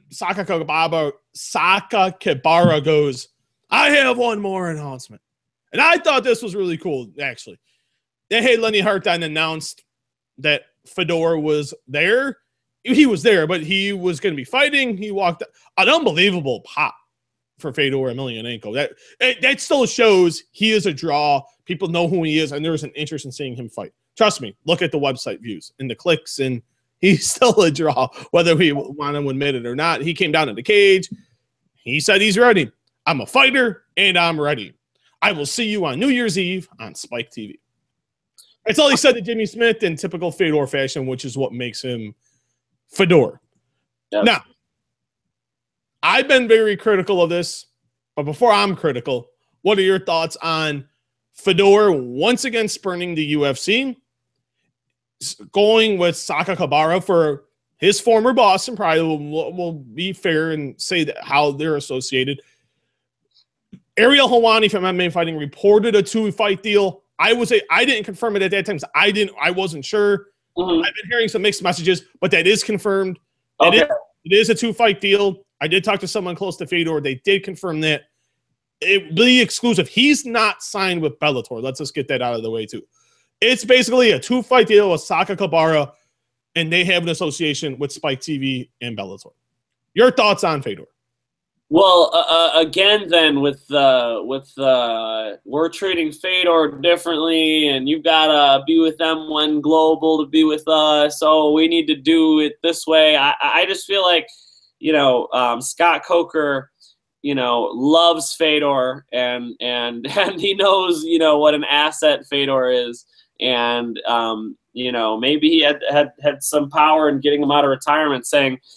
Sakakibara goes, "I have one more announcement." And I thought this was really cool, actually. They had Lenny Hartine announced that Fedor was there. He was there, but he was going to be fighting. He walked an unbelievable pop for Fedor Emelianenko. That still shows he is a draw. People know who he is, and there's an interest in seeing him fight. Trust me, look at the website views and the clicks, and he's still a draw, whether we want to admit it or not. He came down to the cage. He said he's ready. I'm a fighter, and I'm ready. I will see you on New Year's Eve on Spike TV. That's all he said to Jimmy Smith in typical Fedor fashion, which is what makes him Fedor. Yes. Now, I've been very critical of this, but before I'm critical, what are your thoughts on Fedor once again spurning the UFC, going with Sakakibara for his former boss, and probably will be fair and say that how they're associated. Ariel Helwani from MMA Fighting reported a 2-fight deal. I would say I didn't confirm it at that time. So I wasn't sure. Mm-hmm. I've been hearing some mixed messages, but that is confirmed. Okay. It is a 2-fight deal. I did talk to someone close to Fedor. They did confirm that. It be exclusive. He's not signed with Bellator. Let's just get that out of the way too. It's basically a 2-fight deal with Sakakibara, and they have an association with Spike TV and Bellator. Your thoughts on Fedor? Well, again, then with we're treating Fedor differently, and you've got to be with M1 Global to be with us. So we need to do it this way. I just feel like, Scott Coker, loves Fedor, and he knows, what an asset Fedor is, and maybe he had some power in getting him out of retirement, saying,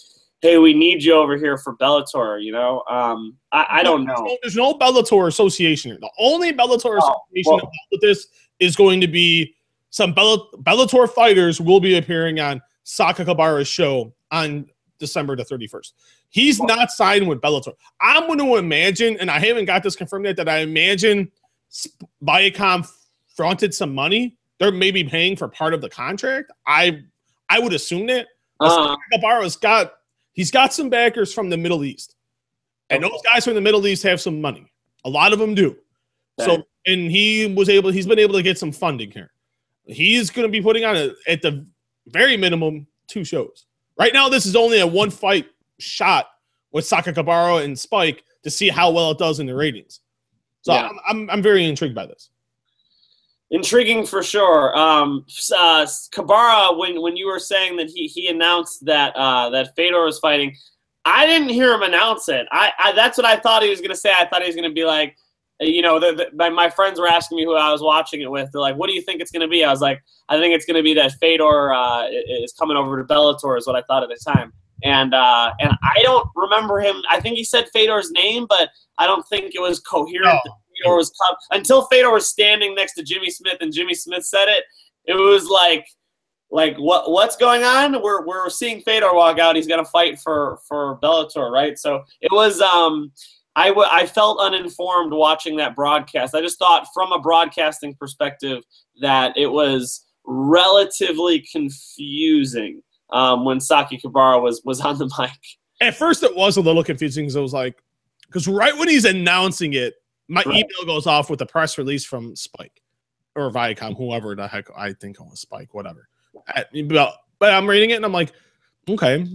hey, we need you over here for Bellator, you know? I don't know. There's no Bellator association here. The only Bellator association involved with this is going to be some Bellator fighters will be appearing on Saka Kabara's show on December the 31st. He's not signed with Bellator. I'm going to imagine, and I haven't got this confirmed yet, that I imagine Viacom fronted some money. They're maybe paying for part of the contract. I would assume that. Kabara's got some backers from the Middle East. And those guys from the Middle East have some money. A lot of them do. Okay. So, and he's been able to get some funding here. He's going to be putting on at the very minimum 2 shows. Right now, this is only a 1-fight shot with Saka Kabara and Spike to see how well it does in the ratings. So yeah. I'm very intrigued by this. Intriguing for sure. Kabara, when you were saying that he announced that that Fedor was fighting, I didn't hear him announce it. That's what I thought he was going to say. I thought he was going to be like, you know, my friends were asking me who I was watching it with. They're like, what do you think it's going to be? I was like, I think it's going to be that Fedor is coming over to Bellator is what I thought at the time. And I don't remember him. I think he said Fedor's name, but I don't think it was coherent. No. Fedor was until Fedor was standing next to Jimmy Smith and Jimmy Smith said it. It was like what's going on? We're seeing Fedor walk out. He's gonna fight for Bellator, right? So it was. I felt uninformed watching that broadcast. I just thought from a broadcasting perspective that it was relatively confusing when Saki Kabara was on the mic. At first, it was a little confusing because it was like, because right when he's announcing it, my email goes off with a press release from Spike or Viacom, whoever the heck I think it was Spike, whatever. But I'm reading it and I'm like, okay,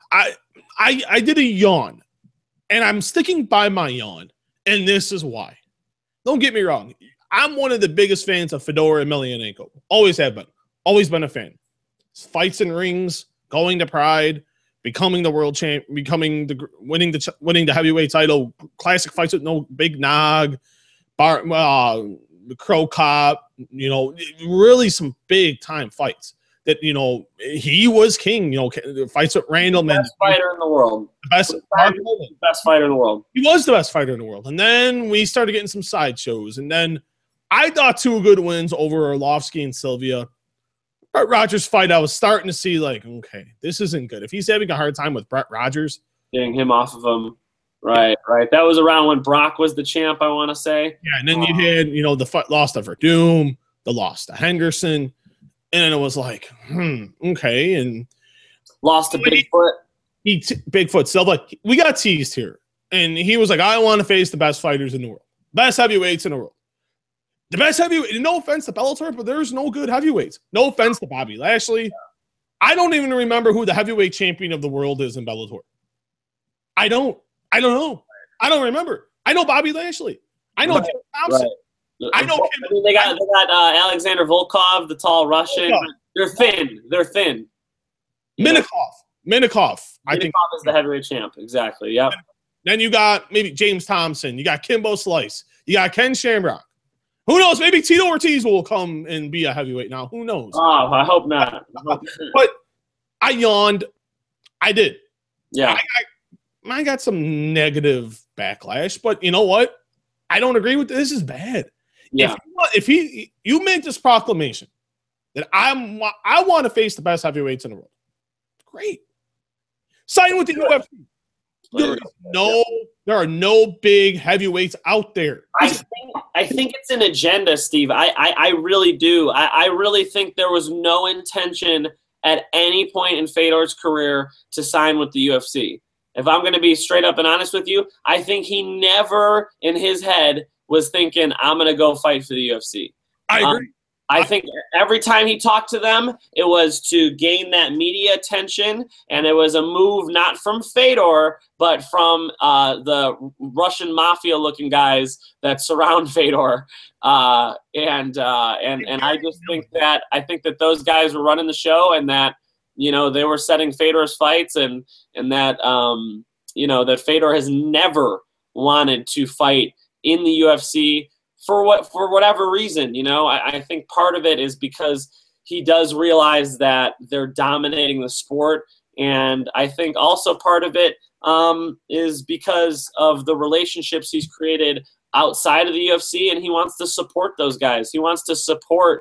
I did a yawn. And I'm sticking by my yawn, and this is why. Don't get me wrong. I'm one of the biggest fans of Fedor and Emelianenko. Always have been. Always been a fan. Fights in rings, going to Pride, becoming the world champ, winning the heavyweight title, classic fights with no big nog, the Crow Cop, you know, really some big time fights. That, you know, he was king, you know, fights with Randall. Best fighter in the world. Best fighter in the world. He was the best fighter in the world. And then we started getting some sideshows. And then I thought 2 good wins over Arlovsky and Sylvia. Brett Rogers fight, I was starting to see like, okay, this isn't good. If he's having a hard time with Brett Rogers. Getting him off of him. Right. That was around when Brock was the champ, I want to say. Yeah, and then you had, you know, the loss to Verdum, the loss to Henderson. And it was like, okay. And lost to Bigfoot. Bigfoot Silva. We got teased here. And he was like, I want to face the best fighters in the world. Best heavyweights in the world. The best heavyweight. No offense to Bellator, but there's no good heavyweights. No offense to Bobby Lashley. I don't even remember who the heavyweight champion of the world is in Bellator. I don't know. I don't remember. I know Bobby Lashley. I know Jim Thompson. Right. I know. They got Alexander Volkov, the tall Russian. They're thin. Minakov. I think is the heavyweight champ. Exactly. Yep. Then you got maybe James Thompson. You got Kimbo Slice. You got Ken Shamrock. Who knows? Maybe Tito Ortiz will come and be a heavyweight now. Who knows? Oh, I hope not. But I yawned. I did. Yeah. I got some negative backlash, but you know what? I don't agree with this. This is bad. Yeah. If you make this proclamation that I want to face the best heavyweights in the world, great. Sign with the UFC. There are no big heavyweights out there. I think it's an agenda, Steve. I really do. I really think there was no intention at any point in Fedor's career to sign with the UFC. If I'm going to be straight up and honest with you, I think he never in his head was thinking, I'm going to go fight for the UFC. I agree. I think every time he talked to them, it was to gain that media attention, and it was a move not from Fedor, but from the Russian mafia-looking guys that surround Fedor. And I just think that those guys were running the show, and that, you know, they were setting Fedor's fights, and that you know, that Fedor has never wanted to fight in the UFC for whatever reason. You know, I think part of it is because he does realize that they're dominating the sport And I think also part of it is because of the relationships he's created outside of the UFC, and he wants to support those guys. He wants to support,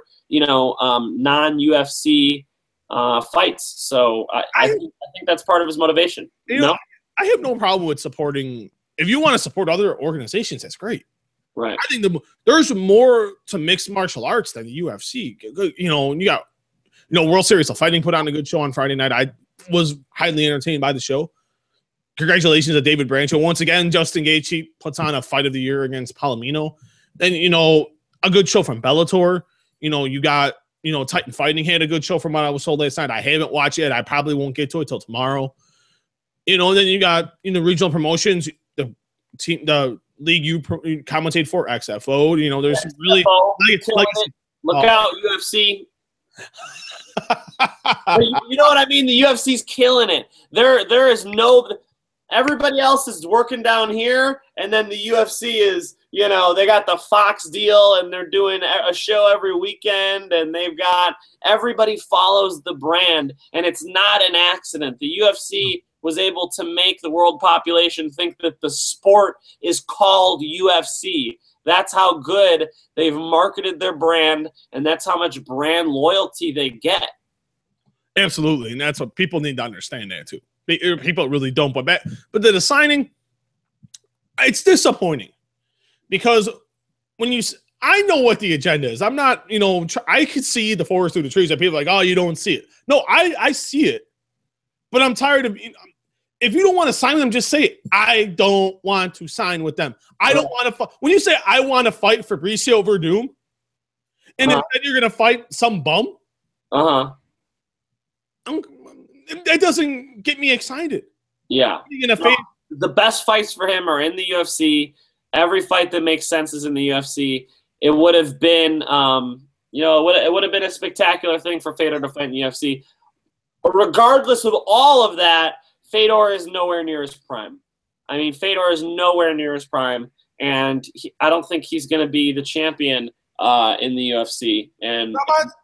non-UFC fights. So I think that's part of his motivation. I have no problem with supporting. If you want to support other organizations, that's great. Right. I think there's more to mixed martial arts than the UFC. You got World Series of Fighting put on a good show on Friday night. I was highly entertained by the show. Congratulations to David Brancho. Once again, Justin Gaethje puts on a fight of the year against Palomino. Then, a good show from Bellator. You got, Titan Fighting had a good show from what I was told last night. I haven't watched it. I probably won't get to it till tomorrow. Then you got, regional promotions, the league you commentate for, XFO. There's really look out, UFC. You know what I mean? The UFC's killing it. There is everybody else is working down here, and then the UFC is, they got the Fox deal, and they're doing a show every weekend, and everybody follows the brand, and it's not an accident. The UFC was able to make the world population think that the sport is called UFC. That's how good they've marketed their brand, and that's how much brand loyalty they get. Absolutely, and that's what people need to understand that too. People really don't, but the signing, it's disappointing because I know what the agenda is. I'm not, I could see the forest through the trees, and people are like, oh, you don't see it. No, I see it, but I'm tired of. If you don't want to sign with them, just say, I don't want to sign with them. I don't want to when you say I want to fight Fabricio Verdum, and instead you're going to fight some bum, that doesn't get me excited. Yeah. The best fights for him are in the UFC. Every fight that makes sense is in the UFC. It would have been, it would have been a spectacular thing for Fedor to fight in the UFC. But regardless of all of that, Fedor is nowhere near his prime. I mean, Fedor is nowhere near his prime, and I don't think he's going to be the champion in the UFC. And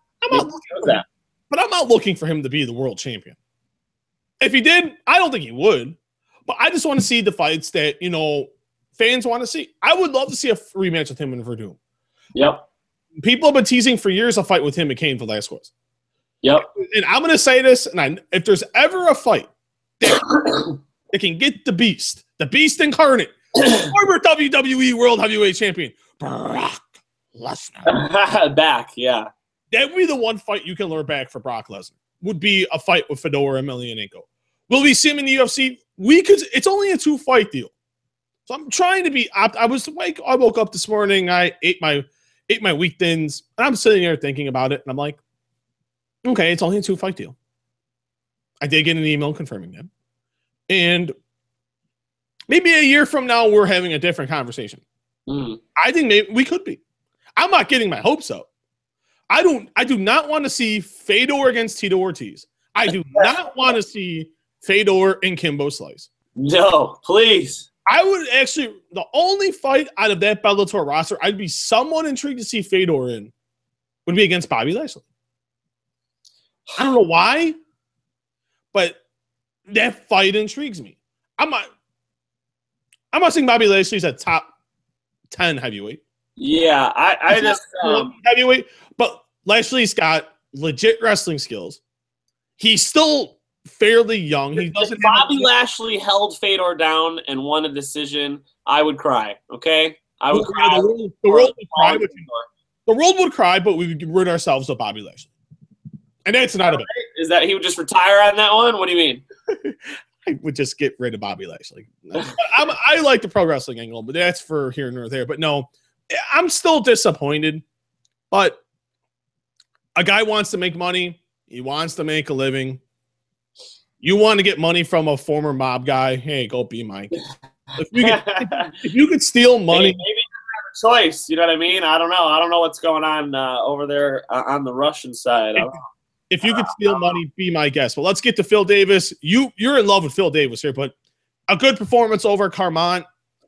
I'm not looking for him to be the world champion. If he did, I don't think he would. But I just want to see the fights that, fans want to see. I would love to see a rematch with him and Verdum. Yep. People have been teasing for years a fight with him and Cain Velasquez. Yep. And I'm going to say this, and if there's ever a fight that can get the beast incarnate, former WWE World Heavyweight Champion, Brock Lesnar. Back, yeah. That would be the one fight you can lure back for Brock Lesnar. Would be a fight with Fedor and Emelianenko. Will we see him in the UFC? It's only a 2-fight deal. So I'm trying to be. I woke up this morning. I ate my wheat thins, and I'm sitting there thinking about it, and I'm like, okay, it's only a 2-fight deal. I did get an email confirming that, and maybe a year from now we're having a different conversation. I think maybe we could be. I'm not getting my hopes up. I do not want to see Fedor against Tito Ortiz. I do not want to see Fedor and Kimbo Slice. No, please. I would actually, the only fight out of that Bellator roster I'd be somewhat intrigued to see Fedor in would be against Bobby Lashley. I don't know why, but that fight intrigues me. I'm not saying Bobby Lashley's a top 10 heavyweight. Yeah, I just heavyweight, but Lashley's got legit wrestling skills. He's still fairly young. He doesn't. Bobby Lashley held Fedor down and won a decision. I would cry. Okay, I would cry. The world would cry. The world would cry, but we would rid ourselves of Bobby Lashley. And that's not a bit. Is that he would just retire on that one? What do you mean? I would just get rid of Bobby Lashley. I like the pro wrestling angle, but that's for here nor there. But no, I'm still disappointed. But a guy wants to make money. He wants to make a living. You want to get money from a former mob guy? Hey, go be Mike. If you could steal money, maybe you have a choice. You know what I mean? I don't know. I don't know what's going on over there on the Russian side. If you could steal money, be my guest. But let's get to Phil Davis. You're in love with Phil Davis here, but a good performance over Carmont.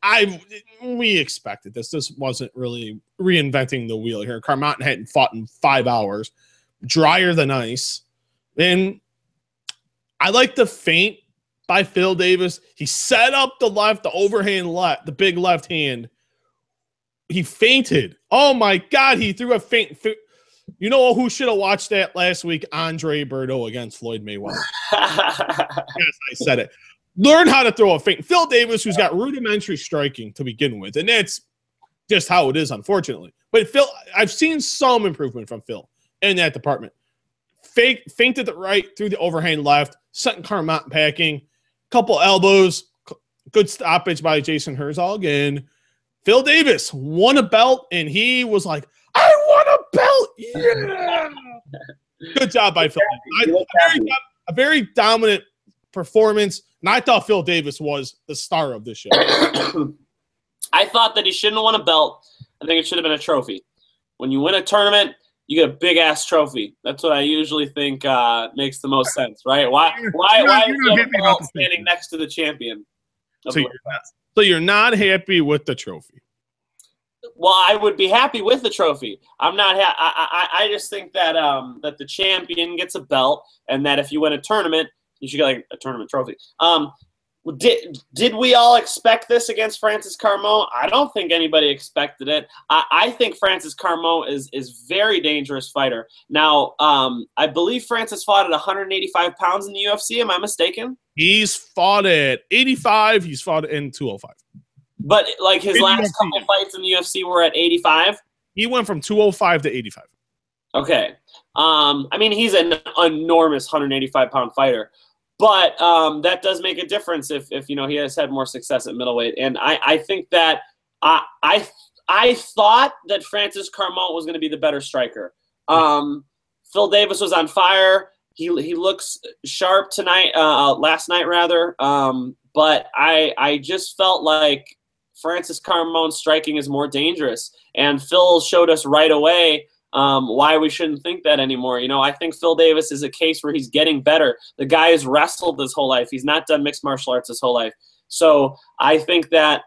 We expected this. This wasn't really reinventing the wheel here. Carmont hadn't fought in 5 hours, drier than ice. And I like the feint by Phil Davis. He set up the overhand left, the big left hand. He feinted. Oh, my God. He threw a feint. You know who should have watched that last week? Andre Berto against Floyd Mayweather. Yes, I said it. Learn how to throw a feint. Phil Davis, who's got rudimentary striking to begin with, and that's just how it is, unfortunately. But Phil, I've seen some improvement from Phil in that department. Feinted the right through the overhand left, sent Carmont packing, couple elbows, good stoppage by Jason Herzog, and Phil Davis won a belt, and he was like, I won a belt! Yeah! Good job by Phil. A very dominant performance, and I thought Phil Davis was the star of this show. I thought that he shouldn't have won a belt. I think it should have been a trophy. When you win a tournament, you get a big-ass trophy. That's what I usually think makes the most sense, right? Why is the belt standing next to the champion? So you're not happy with the trophy? Well, I would be happy with the trophy. I'm not. I just think that that the champion gets a belt, and that if you win a tournament, you should get like a tournament trophy. Did we all expect this against Francis Carmont? I don't think anybody expected it. I think Francis Carmont is very dangerous fighter. Now, I believe Francis fought at 185 pounds in the UFC. Am I mistaken? He's fought at 85. He's fought in 205. But like his last couple fights in the UFC were at 85? He went from 205 to 85. Okay. I mean, he's an enormous 185-pound fighter. But that does make a difference if he has had more success at middleweight. And I think that I thought that Francis Carmont was going to be the better striker. Phil Davis was on fire. He looks sharp tonight, last night rather. But I just felt like Francis Carmont's striking is more dangerous. And Phil showed us right away why we shouldn't think that anymore. I think Phil Davis is a case where he's getting better. The guy has wrestled his whole life. He's not done mixed martial arts his whole life. So I think that,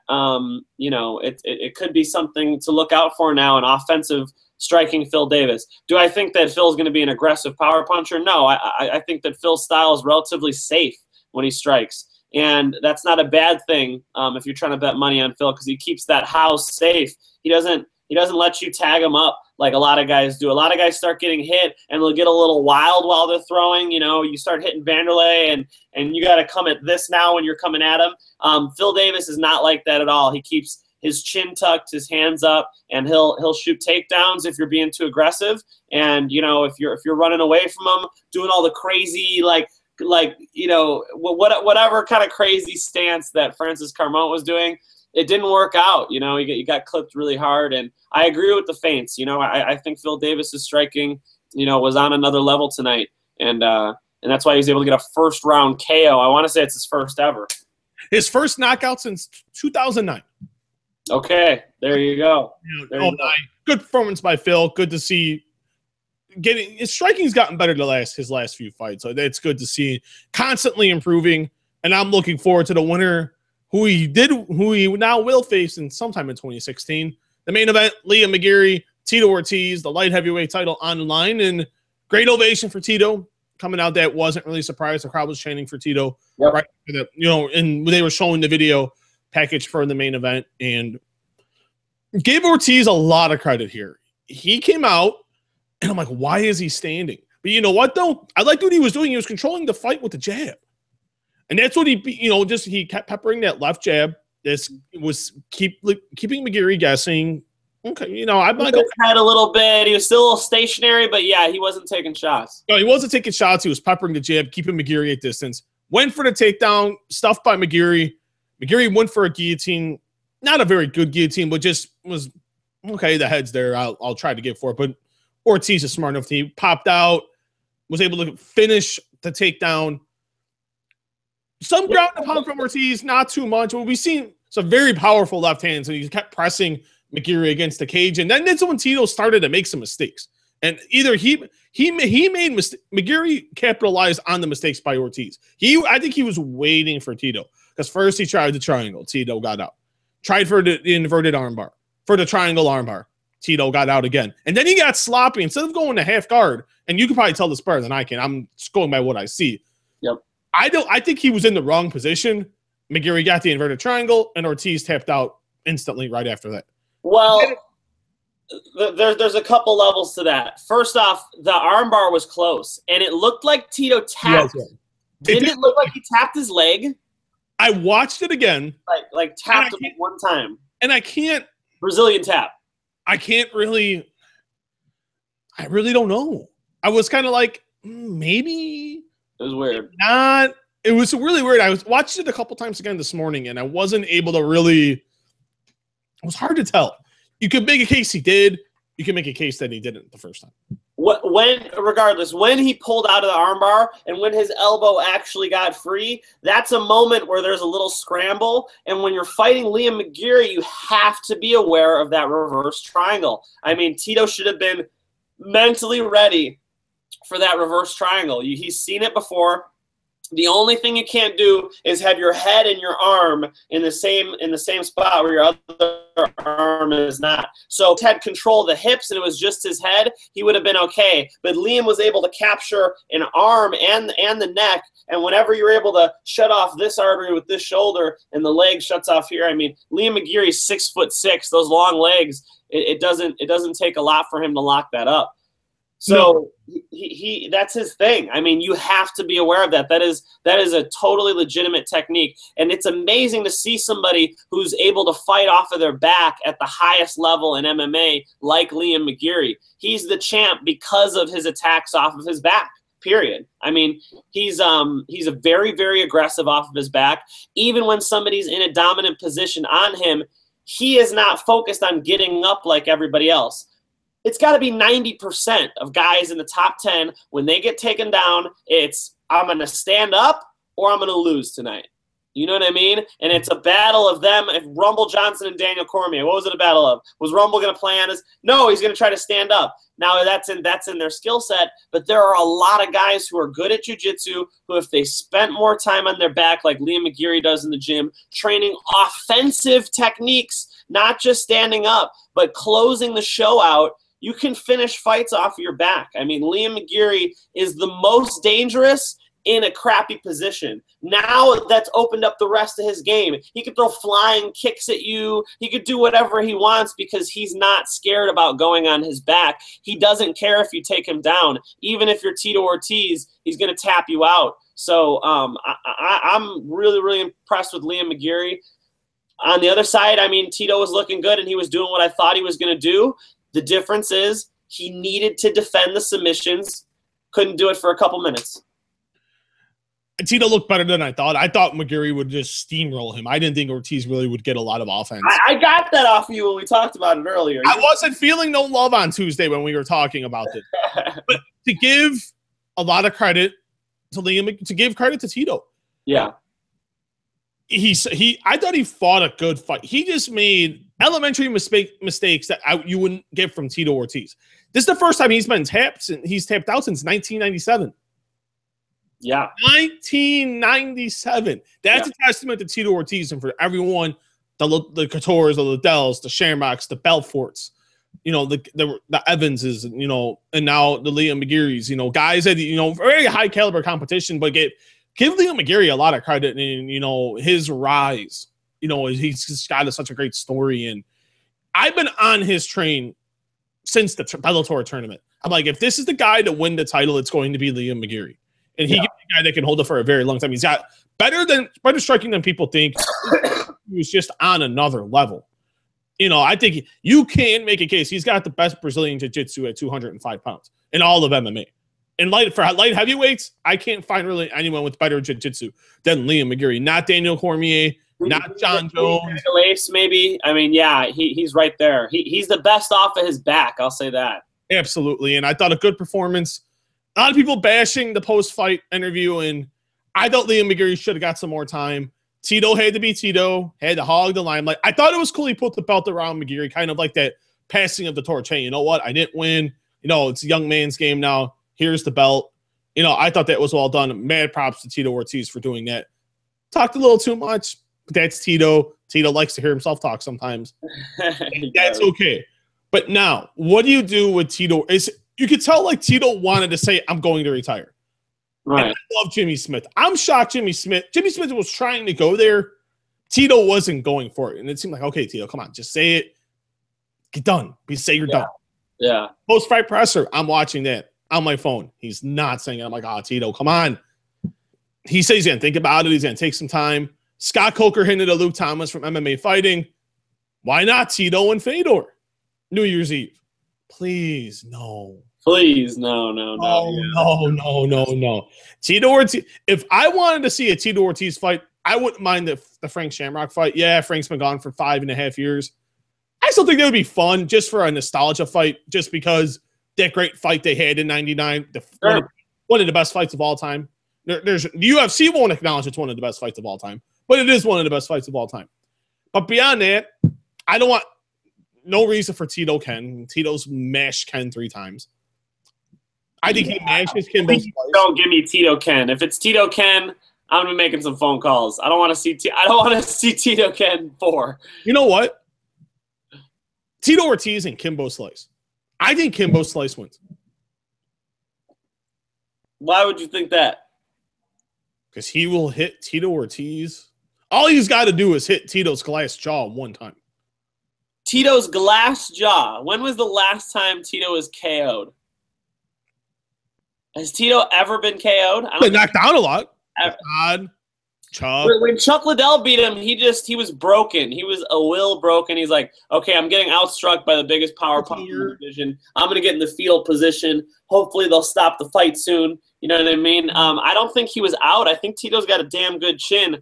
it could be something to look out for now, an offensive striking Phil Davis. Do I think that Phil's going to be an aggressive power puncher? No, I think that Phil's style is relatively safe when he strikes. And that's not a bad thing if you're trying to bet money on Phil, because he keeps that house safe. He doesn't let you tag him up like a lot of guys do. A lot of guys start getting hit and they'll get a little wild while they're throwing. You start hitting Vanderlei and you got to come at this now when you're coming at him. Phil Davis is not like that at all. He keeps his chin tucked, his hands up, and he'll shoot takedowns if you're being too aggressive. And if you're running away from him, doing all the crazy whatever kind of crazy stance that Francis Carmont was doing, it didn't work out. You got clipped really hard. And I agree with the feints. I think Phil Davis's striking, was on another level tonight. And that's why he was able to get a first round KO. I want to say it's his first ever. His first knockout since 2009. Okay, there you go. Good performance by Phil. Good to see. His striking's gotten better his last few fights, so it's good to see constantly improving. And I'm looking forward to the winner, who he now will face sometime in 2016. The main event: Liam McGeary, Tito Ortiz, the light heavyweight title on the line, and great ovation for Tito coming out. That wasn't really surprised. The crowd was chanting for Tito, yep. Right? And they were showing the video package for the main event and gave Ortiz a lot of credit here. He came out. And I'm like, why is he standing? But you know what, though? I liked what he was doing. He was controlling the fight with the jab. And that's what he kept peppering that left jab. This was keeping McGeary guessing. Okay, I might go. Had a little bit. He was still a little stationary, but yeah, he wasn't taking shots. No, he wasn't taking shots. He was peppering the jab, keeping McGeary at distance. Went for the takedown, stuffed by McGeary. McGeary went for a guillotine. Not a very good guillotine, but just was, okay, the head's there. I'll try to get for it. But Ortiz is smart enough. He popped out, was able to finish the takedown. Some ground and pound from Ortiz, not too much. But we've seen some very powerful left hands, and he kept pressing McGeary against the cage. And then that's when Tito started to make some mistakes. And either he made McGeary capitalized on the mistakes by Ortiz. I think he was waiting for Tito, because first he tried the triangle. Tito got out. Tried for the inverted armbar, for the triangle armbar. Tito got out again. And then he got sloppy. Instead of going to half guard, and you can probably tell this better than I can. I'm just going by what I see. Yep. I think he was in the wrong position. McGeary got the inverted triangle, and Ortiz tapped out instantly right after that. Well, there's a couple levels to that. First off, the armbar was close, and it looked like Tito tapped. Yes, Didn't it look like he tapped his leg? I watched it again. Like tapped him one time. And I can't. Brazilian tap. I really don't know. I was kind of like, maybe. It was weird. Not. It was really weird. I watched it a couple times again this morning, and I wasn't able to really. It was hard to tell. You could make a case he did. You can make a case that he didn't the first time. Regardless, when he pulled out of the armbar and when his elbow actually got free, that's a moment where there's a little scramble. And when you're fighting Liam McGeary, you have to be aware of that reverse triangle. I mean, Tito should have been mentally ready for that reverse triangle. He's seen it before. The only thing you can't do is have your head and your arm in the same spot where your other arm is not. So if he had control of the hips and it was just his head, he would have been okay. But Liam was able to capture an arm and the neck, and whenever you're able to shut off this artery with this shoulder and the leg shuts off here, I mean, Liam McGeary's 6'6", those long legs, it doesn't take a lot for him to lock that up. So he that's his thing. I mean, you have to be aware of that. That is a totally legitimate technique. And it's amazing to see somebody who's able to fight off of their back at the highest level in MMA like Liam McGeary. He's the champ because of his attacks off of his back. Period. I mean, he's a very, very aggressive off of his back. Even when somebody's in a dominant position on him, he is not focused on getting up like everybody else. It's got to be 90% of guys in the top 10, when they get taken down, it's I'm going to stand up or I'm going to lose tonight. You know what I mean? And it's a battle of them. If Rumble Johnson and Daniel Cormier, what was it a battle of? Was Rumble going to play on his? No, he's going to try to stand up. Now that's in their skill set, but there are a lot of guys who are good at jiu-jitsu who, if they spent more time on their back like Liam McGeary does in the gym, training offensive techniques, not just standing up, but closing the show out, you can finish fights off your back. I mean, Liam McGeary is the most dangerous in a crappy position. Now that's opened up the rest of his game. He could throw flying kicks at you. He could do whatever he wants because he's not scared about going on his back. He doesn't care if you take him down. Even if you're Tito Ortiz, he's going to tap you out. So I'm really, really impressed with Liam McGeary. On the other side, I mean, Tito was looking good and he was doing what I thought he was going to do. The difference is he needed to defend the submissions. Couldn't do it for a couple minutes. Tito looked better than I thought. I thought McGeary would just steamroll him. I didn't think Ortiz really would get a lot of offense. I got that off you when we talked about it earlier. I wasn't feeling no love on Tuesday when we were talking about it. But to give a lot of credit to Liam, to give credit to Tito. Yeah. I thought he fought a good fight. He just made elementary mistakes that you wouldn't get from Tito Ortiz. This is the first time he's been tapped. He's tapped out since 1997. Yeah. 1997. That's a testament to Tito Ortiz and for everyone, the Couture's, the Liddells, the Shamrocks, the Belforts, the Evanses, and now the Liam McGearys, guys that, very high caliber competition, but give Liam McGeary a lot of credit in, his rise. He's just got such a great story. And I've been on his train since the Bellator tournament. I'm like, if this is the guy to win the title, it's going to be Liam McGeary. And he's a guy that can hold it for a very long time. He's got better striking than people think. He was just on another level. I think you can make a case. He's got the best Brazilian jiu-jitsu at 205 pounds in all of MMA. And for light heavyweights, I can't find really anyone with better jiu-jitsu than Liam McGeary. Not Daniel Cormier, not John Jones. Lace, maybe. I mean, yeah, he's right there. He's the best off of his back. I'll say that. Absolutely. And I thought a good performance. A lot of people bashing the post-fight interview, and I thought Liam McGeary should have got some more time. Tito had to be Tito, had to hog the limelight. I thought it was cool he put the belt around McGeary, kind of like that passing of the torch. Hey, you know what? I didn't win. It's a young man's game now. Here's the belt. I thought that was well done. Mad props to Tito Ortiz for doing that. Talked a little too much, but that's Tito. Tito likes to hear himself talk sometimes. That's okay. But now, what do you do with Tito? You could tell Tito wanted to say, I'm going to retire. Right. And I love Jimmy Smith. I'm shocked Jimmy Smith was trying to go there. Tito wasn't going for it. And it seemed like, okay, Tito, come on, just say it. Get done. Say you're done. Yeah. Post-fight presser, I'm watching that on my phone. He's not saying it. I'm like, Tito, come on. He says he's going to think about it. He's going to take some time. Scott Coker hinted at Luke Thomas from MMA Fighting. Why not Tito and Fedor? New Year's Eve. Please, no. Please, no. No. Tito Ortiz. If I wanted to see a Tito Ortiz fight, I wouldn't mind the Frank Shamrock fight. Yeah, Frank's been gone for 5.5 years. I still think that would be fun just for a nostalgia fight, just because that great fight they had in '99, one of the best fights of all time. The UFC won't acknowledge it's one of the best fights of all time, but it is one of the best fights of all time. But beyond that, I don't want no reason for Tito Ken. Tito's mashed Ken 3 times. I think he mashes Ken both twice. Don't give me Tito Ken. If it's Tito Ken, I'm gonna be making some phone calls. I don't want to see Tito Ken 4. You know what? Tito Ortiz and Kimbo Slice. I think Kimbo Slice wins. Why would you think that? Because he will hit Tito Ortiz. All he's got to do is hit Tito's glass jaw one time. Tito's glass jaw. When was the last time Tito was KO'd? Has Tito ever been KO'd? They knocked down a lot. Odd. Chuck. When Chuck Liddell beat him, he was broken. He was a will broken. He's like, okay, I'm getting outstruck by the biggest power puncher in the division. I'm going to get in the field position. Hopefully they'll stop the fight soon. You know what I mean? I don't think he was out. I think Tito's got a damn good chin.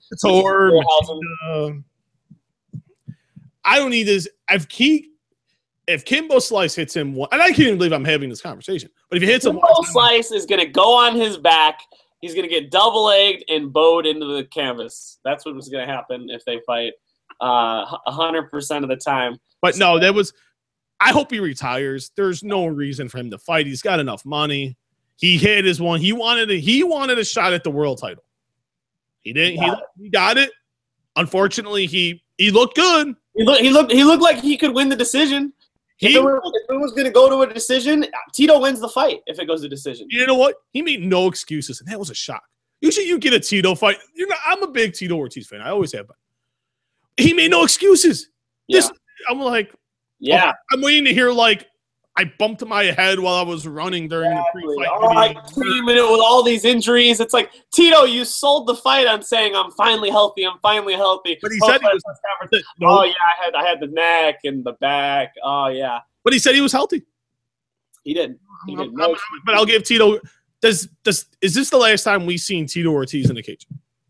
I don't need this. If Kimbo Slice hits him one, and I can't even believe I'm having this conversation, but if he hits him one, Kimbo Slice is going to go on his back. He's going to get double-legged and bowed into the canvas. That's what's going to happen if they fight 100% of the time. But no, I hope he retires. There's no reason for him to fight. He's got enough money. He hit his one. He wanted a shot at the world title. He didn't. He got it. Unfortunately, he looked good. He looked like he could win the decision. If it was going to go to a decision, Tito wins the fight if it goes to decision. You know what? He made no excuses, and that was a shock. Usually you get a Tito fight. I'm a big Tito Ortiz fan. I always have been. He made no excuses. Yeah. I'm like, yeah. Okay, I'm waiting to hear, like, I bumped my head while I was running during the pre-fight. With all these injuries. It's like, Tito, you sold the fight on saying, I'm finally healthy. But he said he was Oh, yeah, I had the neck and the back. Oh, yeah. But he said he was healthy. He did. But I'll give Tito – is this the last time we've seen Tito Ortiz in the cage?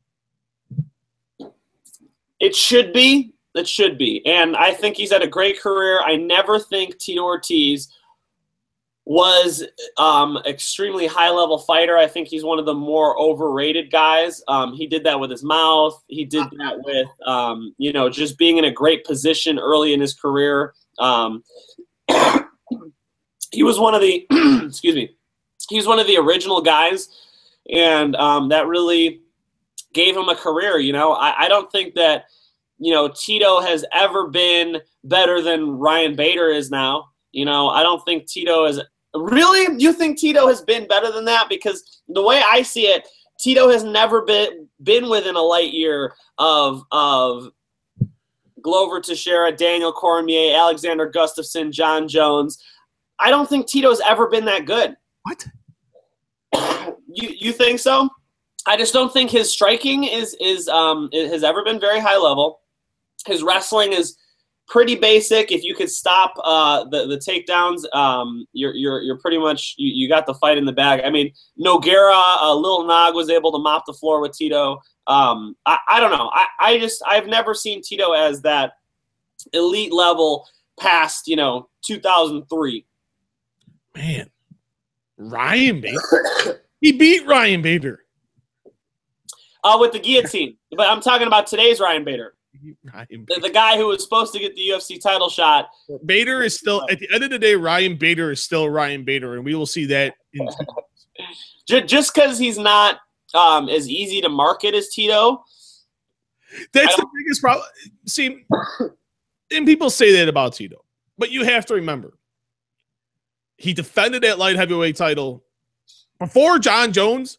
It should be. It should be. And I think he's had a great career. I never think Tito Ortiz was extremely high-level fighter. I think he's one of the more overrated guys. He did that with his mouth. He did that with, just being in a great position early in his career. He was one of the excuse me. He was one of the original guys, and that really gave him a career. I don't think that Tito has ever been better teen Ryan Bader is now. I don't think Tito is really. You think Tito has been better than that? Because the way I see it, Tito has never been within a light year of Glover Teixeira, Daniel Cormier, Alexander Gustafsson, John Jones. I don't think Tito's ever been that good. What? You think so? I just don't think his striking has ever been very high level. His wrestling is pretty basic. If you could stop the takedowns, you're pretty much you got the fight in the bag. I mean, Nogueira, Lil Nog was able to mop the floor with Tito. I don't know. I've never seen Tito as that elite level past 2003. Man, Ryan Bader. He beat Ryan Bader. With the guillotine. But I'm talking about today's Ryan Bader. The guy who was supposed to get the UFC title shot. Bader is still, at the end of the day, Ryan Bader is still Ryan Bader, and we will see that in 2 months. Just because he's not as easy to market as Tito. That's the biggest problem. See, and people say that about Tito, but you have to remember, he defended that light heavyweight title before John Jones.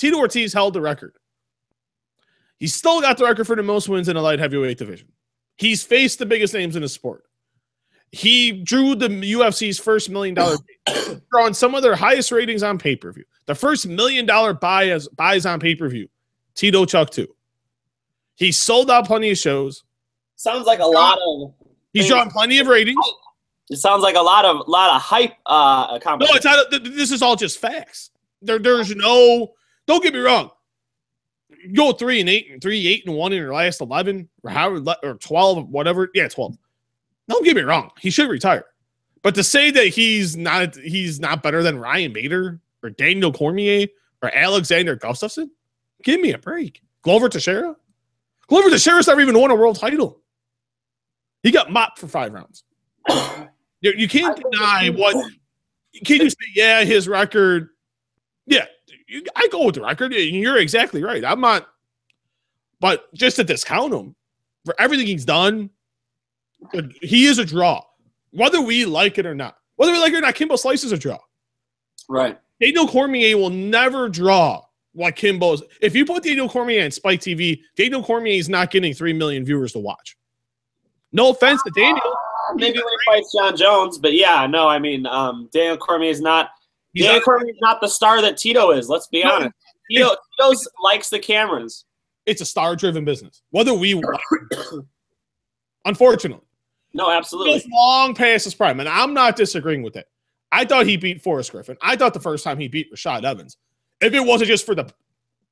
Tito Ortiz held the record. He's still got the record for the most wins in the light heavyweight division. He's faced the biggest names in the sport. He drew the UFC's first $1 million, drawing some of their highest ratings on pay-per-view. The first $1 million buys on pay-per-view. Tito Chuck 2. He sold out plenty of shows. Sounds like a lot of. He's drawing plenty of ratings. It sounds like a lot of hype. No, it's not. This is all just facts. There's no. Don't get me wrong. You go 3-8 and 3-8-1 in your last 11 or 12, whatever. Yeah, 12. Don't get me wrong. He should retire. But to say that he's not better than Ryan Bader or Daniel Cormier or Alexander Gustafsson, give me a break. Glover Teixeira? Glover Teixeira's never even won a world title. He got mopped for 5 rounds. You can't deny what. Can you say, yeah, his record? Yeah, I go with the record. You're exactly right. I'm not. But just to discount him for everything he's done, he is a draw. Whether we like it or not. Whether we like it or not, Kimbo Slice is a draw. Right. Daniel Cormier will never draw like Kimbo's. If you put Daniel Cormier on Spike TV, Daniel Cormier is not getting 3 million viewers to watch. No offense to Daniel. Maybe when he fights John Jones, but yeah, no, I mean, Daniel Cormier is not. Daniel Cormier is not the star that Tito is. Let's be honest. Tito likes the cameras. It's a star-driven business. Whether we want unfortunately. No, absolutely. It's long past his prime, and I'm not disagreeing with it. I thought he beat Forrest Griffin. I thought the first time he beat Rashad Evans. If it wasn't just for the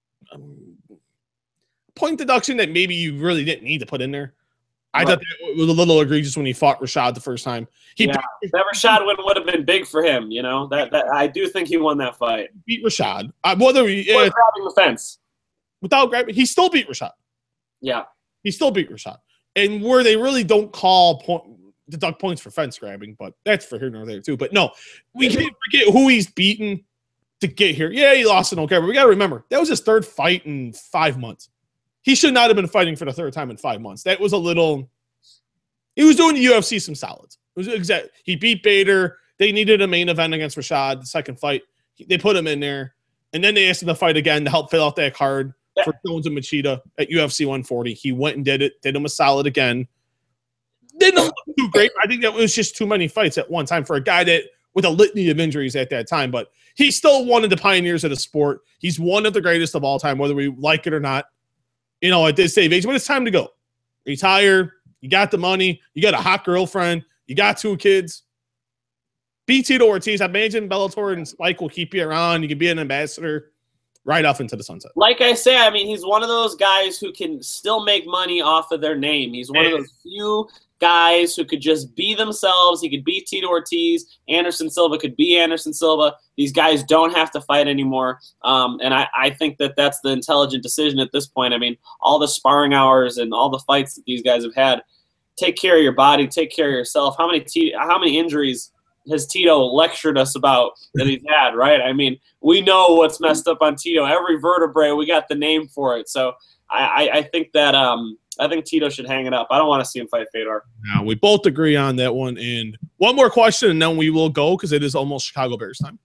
point deduction that maybe you really didn't need to put in there, I thought that was a little egregious when he fought Rashad the first time. That Rashad win would have been big for him, you know. That I do think he won that fight. Beat Rashad. Whether grabbing the fence. Without grabbing, he still beat Rashad. Yeah. He still beat Rashad. And where they really don't deduct points for fence grabbing, but that's for here nor there too. But no, we can't forget who he's beaten to get here. Yeah, he lost in October. We got to remember, that was his 3rd fight in 5 months. He should not have been fighting for the 3rd time in 5 months. That was a little – he was doing the UFC some solids. It was he beat Bader. They needed a main event against Rashad, the second fight. They put him in there. And then they asked him to fight again to help fill out that card for Jones and Machida at UFC 140. He went and did it, did him a solid again. Didn't look too great. I think that was just too many fights at one time for a guy that with a litany of injuries at that time. But he's still one of the pioneers of the sport. He's one of the greatest of all time, whether we like it or not. You know, at this stage of age, but it's time to go. Retire. You got the money. You got a hot girlfriend. You got 2 kids. Beat Tito Ortiz. I imagine Bellator and Spike will keep you around. You can be an ambassador right off into the sunset. Like I say, I mean, he's one of those guys who can still make money off of their name. He's one of those few guys who could just be themselves. He could be Tito Ortiz. Anderson Silva could be Anderson Silva. These guys don't have to fight anymore. And I think that that's the intelligent decision at this point. I mean, all the sparring hours and all the fights that these guys have had, take care of your body, take care of yourself. How many injuries has Tito lectured us about that he's had, right? I mean, we know what's messed up on Tito. Every vertebrae, we got the name for it. So I think that I think Tito should hang it up. I don't want to see him fight Fedor. Now, we both agree on that one. And one more question, and then we will go because it is almost Chicago Bears time.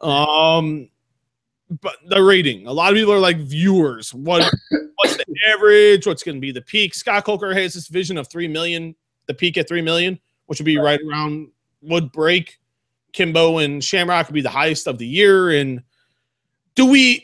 But the rating. A lot of people are like viewers. What's the average? What's going to be the peak? Scott Coker has this vision of 3 million, the peak at 3 million, which would be right around would break. Kimbo and Shamrock would be the highest of the year. And do we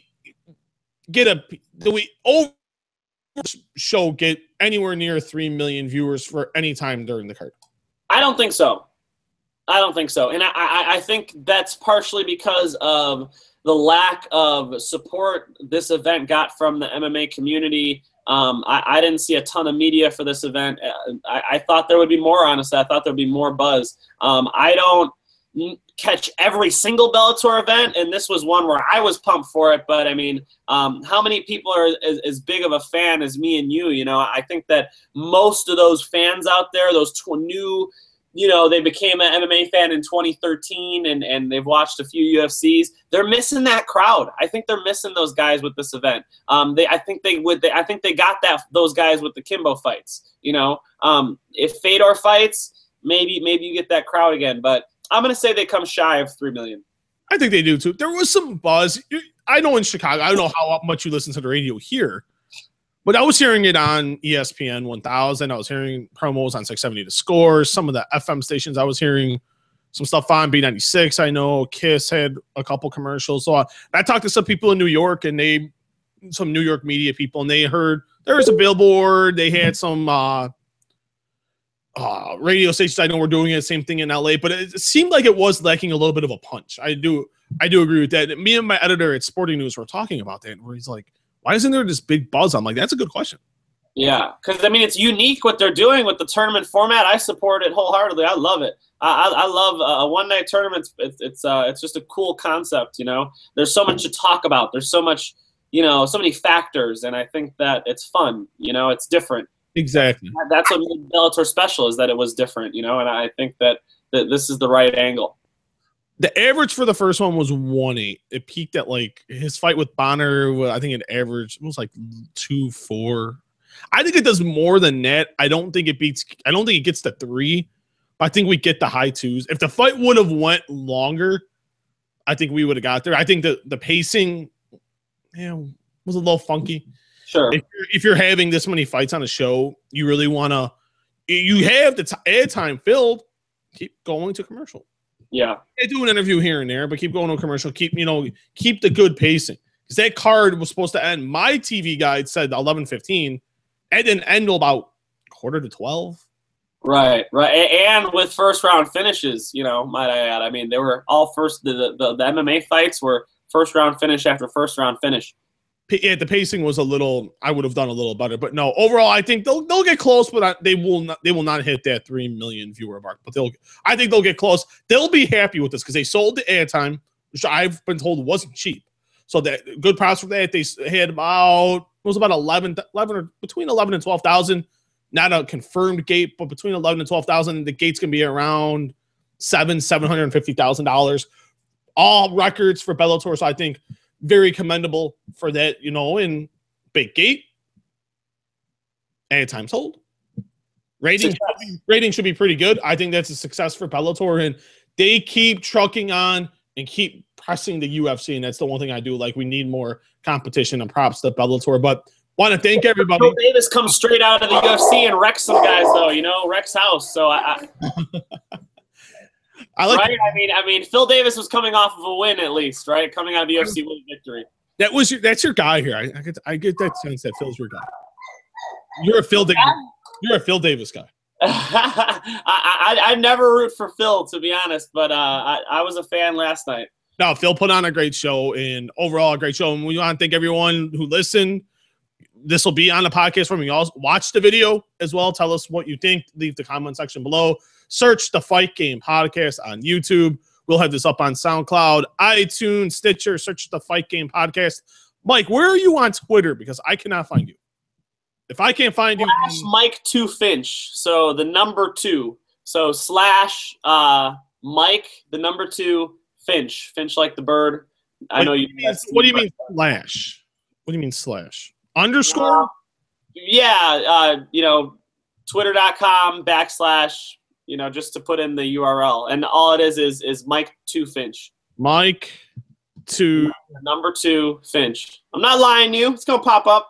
show get anywhere near 3 million viewers for any time during the card? I don't think so. And I think that's partially because of the lack of support this event got from the MMA community. I didn't see a ton of media for this event. I thought there would be more, honestly. I thought there would be more buzz. I don't catch every single Bellator event, and this was one where I was pumped for it. But, I mean, how many people are as big of a fan as me and you? You know, I think that most of those fans out there, those new – you know, they became an MMA fan in 2013 and they've watched a few UFCs. They're missing that crowd. I think they're missing those guys with this event. I think they got those guys with the Kimbo fights. You know, if Fedor fights, maybe you get that crowd again. But I'm going to say they come shy of 3 million. I think they do too. There was some buzz. I know in Chicago, I don't know how much you listen to the radio here, but I was hearing it on ESPN 1000. I was hearing promos on 670 The Score. Some of the FM stations I was hearing some stuff on B96. I know Kiss had a couple commercials. So I talked to some people in New York, and some New York media people, and they heard there was a billboard. They had some radio stations I know were doing it, same thing in LA, but it seemed like it was lacking a little bit of a punch. I do agree with that. Me and my editor at Sporting News were talking about that, where he's like, why isn't there this big buzz? I'm like, that's a good question. Yeah, because, I mean, it's unique what they're doing with the tournament format. I support it wholeheartedly. I love it. I love a one-night tournament. It's just a cool concept, you know. There's so much to talk about. There's so much, you know, so many factors, and I think that it's fun. You know, it's different. Exactly. That's what made Bellator special, is that it was different, you know, and I think that this is the right angle. The average for the first one was 1.8. It peaked at, like, his fight with Bonner. I think it averaged, it was like 2.4. I think it does more than that. I don't think it gets to 3. But I think we get the high 2s. If the fight would have went longer, I think we would have got there. I think the pacing, was a little funky. Sure. If you're having this many fights on a show, you really want to – you have the ad time filled, keep going to commercial. Yeah. They do an interview here and there, but keep going to commercial. Keep the good pacing. Because that card was supposed to end. My TV guide said 11:15. It didn't end till about 11:45. Right. And with first-round finishes, you know, might I add. I mean, they were all first – the MMA fights were first-round finish after first-round finish. Yeah, the pacing was a little. I would have done a little better, but no. Overall, I think they'll get close, but they will not hit that 3 million viewer mark. But I think they'll get close. They'll be happy with this because they sold the airtime, which I've been told wasn't cheap. So that good props for that. They had about 11 or between 11 and 12,000. Not a confirmed gate, but between 11 and 12,000. The gate's gonna be around $750,000. All records for Bellator. So I think. Very commendable for that, you know, in big gate. And time sold. Rating should be pretty good. I think that's a success for Bellator, and they keep trucking on and keep pressing the UFC, and that's the one thing I do. Like, we need more competition, and props to Bellator. But want to thank everybody. Phil Davis comes straight out of the UFC and wrecks some guys, though. You know, wrecks house. So I like right. I mean, Phil Davis was coming off of a win, at least, right? Coming out of the UFC win victory. That's your guy here. I get that sense that Phil's your guy. You're a Phil Davis guy. I never root for Phil, to be honest, but I was a fan last night. No, Phil put on a great show, and overall a great show. And we want to thank everyone who listened. This will be on the podcast from you. Also watch the video as well. Tell us what you think. Leave the comment section below. Search the Fight Game Podcast on YouTube. We'll have this up on SoundCloud, iTunes, Stitcher. Search the Fight Game Podcast. Mike, where are you on Twitter? Because I cannot find you. If I can't find you, /Mike2Finch. So the number 2. So /Mike, the number 2 Finch. Finch like the bird. I know you. What do you mean slash? What do you mean slash? Underscore? Yeah. You know, Twitter.com / you know, just to put in the URL. And all it is Mike2Finch. Mike 2. Number 2 Finch. I'm not lying to you. It's going to pop up.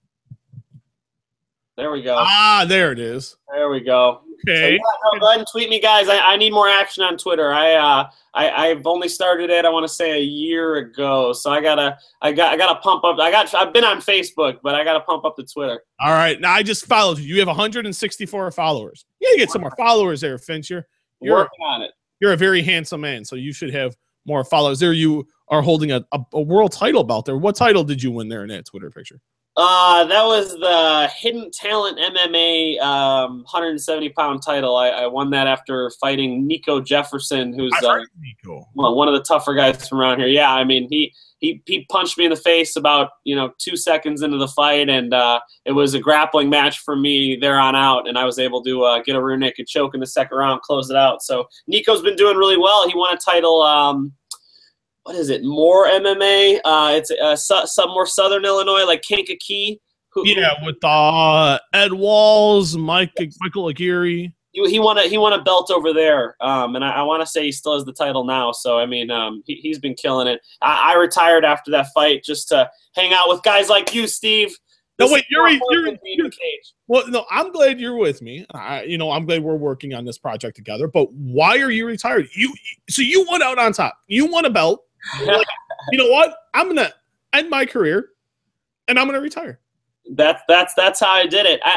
There we go. Ah, there it is. There we go. Okay. So, go ahead and tweet me, guys. I need more action on Twitter. I've only started it, I want to say, a year ago. So I gotta pump up. I've been on Facebook, but I gotta pump up the Twitter. All right. Now I just followed you. You have 164 followers. You gotta get some more followers there, Finch. You're working on it. You're a very handsome man, so you should have more followers. There you are holding a world title belt there. What title did you win there in that Twitter picture? That was the Hidden Talent MMA 170-pound title. I won that after fighting Nico Jefferson, who's Nico. Well, one of the tougher guys from around here. Yeah, I mean, he punched me in the face about 2 seconds into the fight, and it was a grappling match for me there on out, and I was able to get a rear naked choke in the second round, close it out. So Nico's been doing really well. He won a title. What is it? More MMA. It's some more Southern Illinois, like Kankakee. With Ed Walls, Michael McGeary. He won a belt over there, and I want to say he still has the title now. So I mean, he's been killing it. I retired after that fight just to hang out with guys like you, Steve. No, wait, you're well. No, I'm glad you're with me. I'm glad we're working on this project together. But why are you retired? So you went out on top. You won a belt. Like, you know what? I'm gonna end my career, and I'm gonna retire. That's how I did it.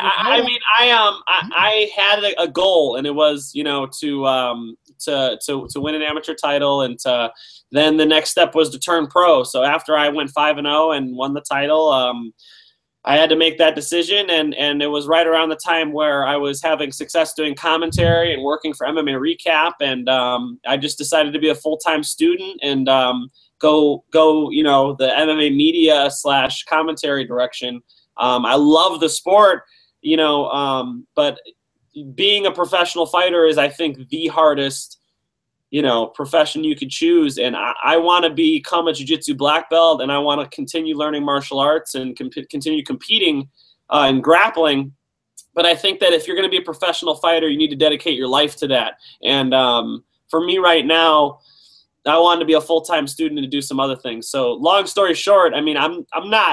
I had a goal, and it was to win an amateur title, and then the next step was to turn pro. So after I went 5-0 and won the title, I had to make that decision, and it was right around the time where I was having success doing commentary and working for MMA Recap, and I just decided to be a full-time student and go the MMA media / commentary direction. I love the sport, but being a professional fighter is, I think, the hardest, profession you could choose. And I want to become a jiu-jitsu black belt, and I want to continue learning martial arts and continue competing and grappling. But I think that if you're going to be a professional fighter, you need to dedicate your life to that. And for me right now, I wanted to be a full-time student and to do some other things. So long story short, I mean, I'm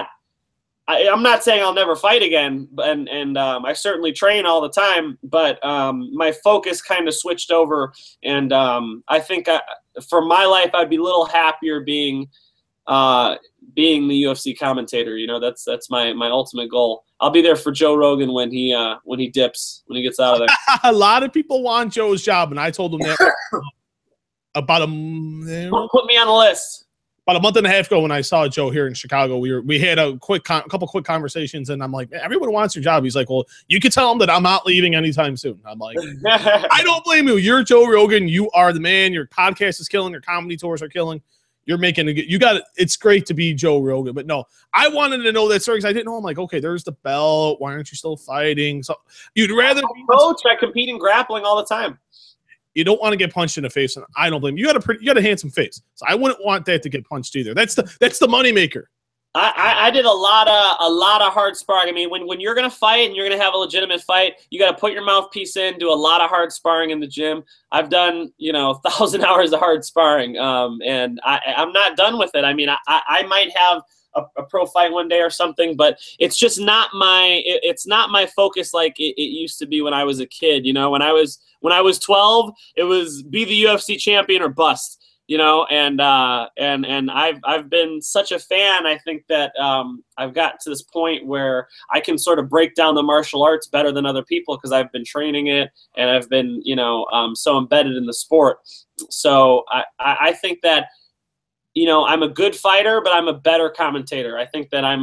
not saying I'll never fight again, and I certainly train all the time, but my focus kind of switched over, and I think for my life I'd be a little happier being the UFC commentator. That's my ultimate goal. I'll be there for Joe Rogan when he gets out of there. A lot of people want Joe's job, and I told him that about put me on the list. About a month and a half ago, when I saw Joe here in Chicago, we had a couple quick conversations, and I'm like, everyone wants your job. He's like, well, you can tell him that I'm not leaving anytime soon. I'm like, I don't blame you. You're Joe Rogan. You are the man. Your podcast is killing. Your comedy tours are killing. You're making it's great to be Joe Rogan. But no, I wanted to know that story because I didn't know. I'm like, okay, there's the belt. Why aren't you still fighting? So you'd rather coach. I compete in grappling all the time. You don't want to get punched in the face, and I don't blame you. You got a handsome face, so I wouldn't want that to get punched either. That's the moneymaker. I did a lot of hard sparring. I mean, when you're gonna fight and you're gonna have a legitimate fight, you got to put your mouthpiece in, do a lot of hard sparring in the gym. I've done 1,000 hours of hard sparring, and I'm not done with it. I mean, I might have a pro fight one day or something, but it's just not my focus like it used to be when I was a kid. When I was 12, it was be the UFC champion or bust. And I've been such a fan. I think that I've got to this point where I can sort of break down the martial arts better than other people because I've been training it and I've been so embedded in the sport. So I think that I'm a good fighter, but I'm a better commentator. I think that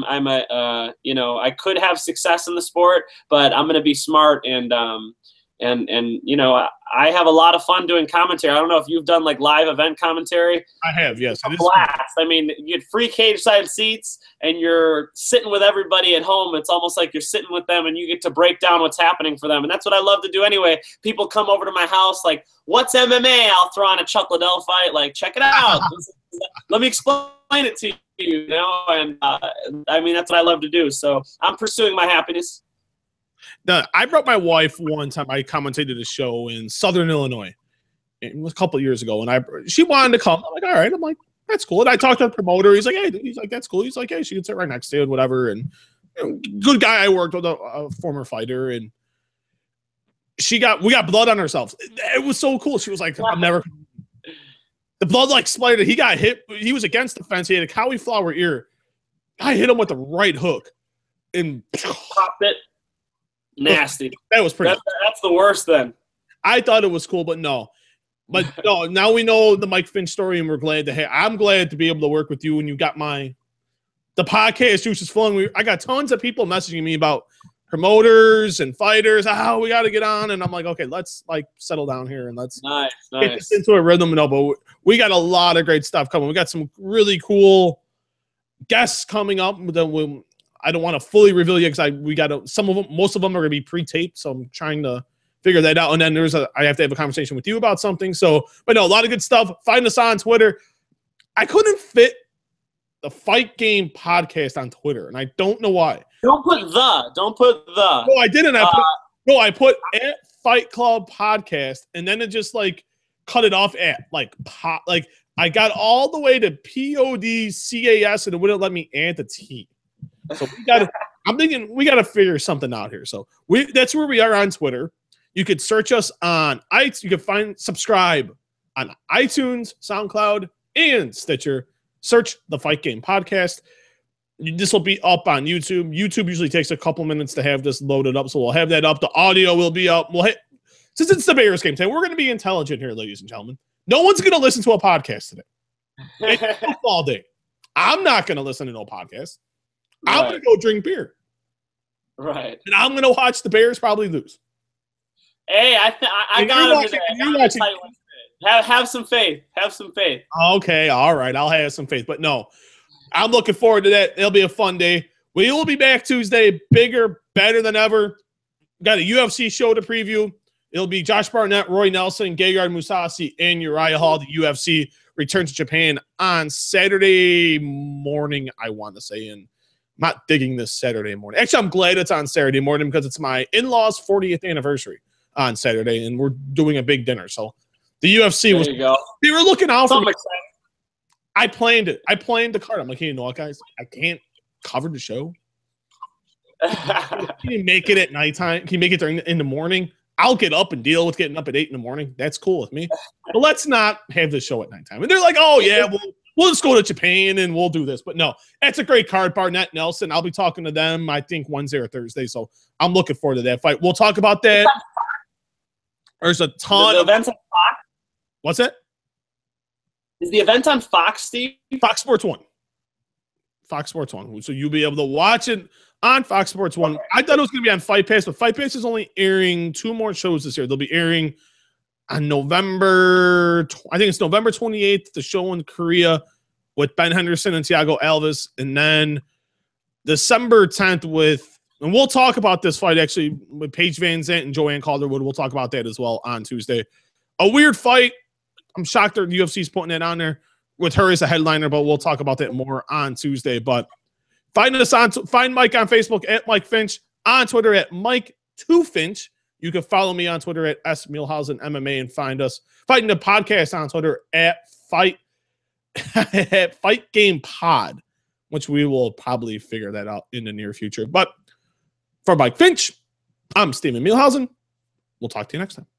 I could have success in the sport, but I'm going to be smart and I have a lot of fun doing commentary. I don't know if you've done like live event commentary. I have, yes. It's a blast. I mean, you get free cage side seats and you're sitting with everybody at home. It's almost like you're sitting with them and you get to break down what's happening for them. And that's what I love to do anyway. People come over to my house like, what's MMA? I'll throw on a Chuck Liddell fight. Like, check it out. Let me explain it to you, And I mean, that's what I love to do. So I'm pursuing my happiness. I brought my wife one time. I commentated a show in Southern Illinois. It was a couple of years ago, and she wanted to come. I'm like, all right. I'm like, that's cool. And I talked to the promoter. He's like, hey, dude. He's like, that's cool. He's like, hey, she can sit right next to it, whatever. And good guy. I worked with a former fighter, and we got blood on ourselves. It was so cool. She was like, I'm never. The blood like splattered. He got hit. He was against the fence. He had a cauliflower ear. I hit him with the right hook, and popped it. Nasty. That was pretty. That's the worst then. I thought it was cool, but no. But no, now we know the Mike Finch story, and we're glad to have. I'm glad to be able to work with you, and you got the podcast juice is flowing. I got tons of people messaging me about promoters and fighters. We got to get on, and I'm like, okay, let's like settle down here and let's nice. Get this into a rhythm. No, but we got a lot of great stuff coming. We got some really cool guests coming up that I don't want to fully reveal yet because most of them are going to be pre-taped, so I'm trying to figure that out. And then I have to have a conversation with you about something. So, but no, a lot of good stuff. Find us on Twitter. I couldn't fit the Fight Game podcast on Twitter, and I don't know why. Don't put the. No, I didn't. I put Fight Club podcast, and then it just like cut it off at like I got all the way to PODCAS and it wouldn't let me add the T. So I'm thinking we got to figure something out here. So that's where we are on Twitter. You could search us on iTunes. You can subscribe on iTunes, SoundCloud, and Stitcher. Search the Fight Game Podcast. This will be up on YouTube. YouTube usually takes a couple minutes to have this loaded up, so we'll have that up. The audio will be up. Since it's the Bears game today, we're going to be intelligent here, ladies and gentlemen. No one's going to listen to a podcast today. It's football day. I'm not going to listen to no podcast. I'm going to go drink beer. Right. And I'm going to watch the Bears probably lose. Hey, I got him today. Have some faith. Have some faith. Okay, all right. I'll have some faith. But no, I'm looking forward to that. It'll be a fun day. We will be back Tuesday, bigger, better than ever. Got a UFC show to preview. It'll be Josh Barnett, Roy Nelson, Gegard Mousasi, and Uriah Hall. The UFC returns to Japan on Saturday morning, I want to say. And I'm not digging this Saturday morning. Actually, I'm glad it's on Saturday morning because it's my in-laws' 40th anniversary on Saturday, and we're doing a big dinner. So the UFC there you go. They were looking out for me. Exciting. I planned it. I planned the card. I'm like, hey, you know what, guys? I can't cover the show. Can you make it at nighttime? Can you make it in the morning? I'll get up and deal with getting up at 8 in the morning. That's cool with me. But let's not have the show at nighttime. And they're like, oh, yeah, we'll just go to Japan and we'll do this. But no, that's a great card. Barnett, Nelson. I'll be talking to them, I think, Wednesday or Thursday. So I'm looking forward to that fight. We'll talk about that. There's a ton of events on Fox. What's that? Is the event on Fox, Steve? Fox Sports 1. Fox Sports 1. So you'll be able to watch it on Fox Sports 1. Okay. I thought it was going to be on Fight Pass, but Fight Pass is only airing 2 more shows this year. They'll be airing on November 28th, the show in Korea with Ben Henderson and Thiago Alves. And then December 10th and we'll talk about this fight actually with Paige Van Zandt and Joanne Calderwood. We'll talk about that as well on Tuesday. A weird fight. I'm shocked that the UFC's putting it on there with her as a headliner, but we'll talk about that more on Tuesday. But find Mike on Facebook at Mike Finch, on Twitter at Mike2Finch. You can follow me on Twitter at Muehlhausen MMA and find the podcast on Twitter at Fight Game Pod, which we will probably figure that out in the near future. But for Mike Finch, I'm Stephen Muehlhausen. We'll talk to you next time.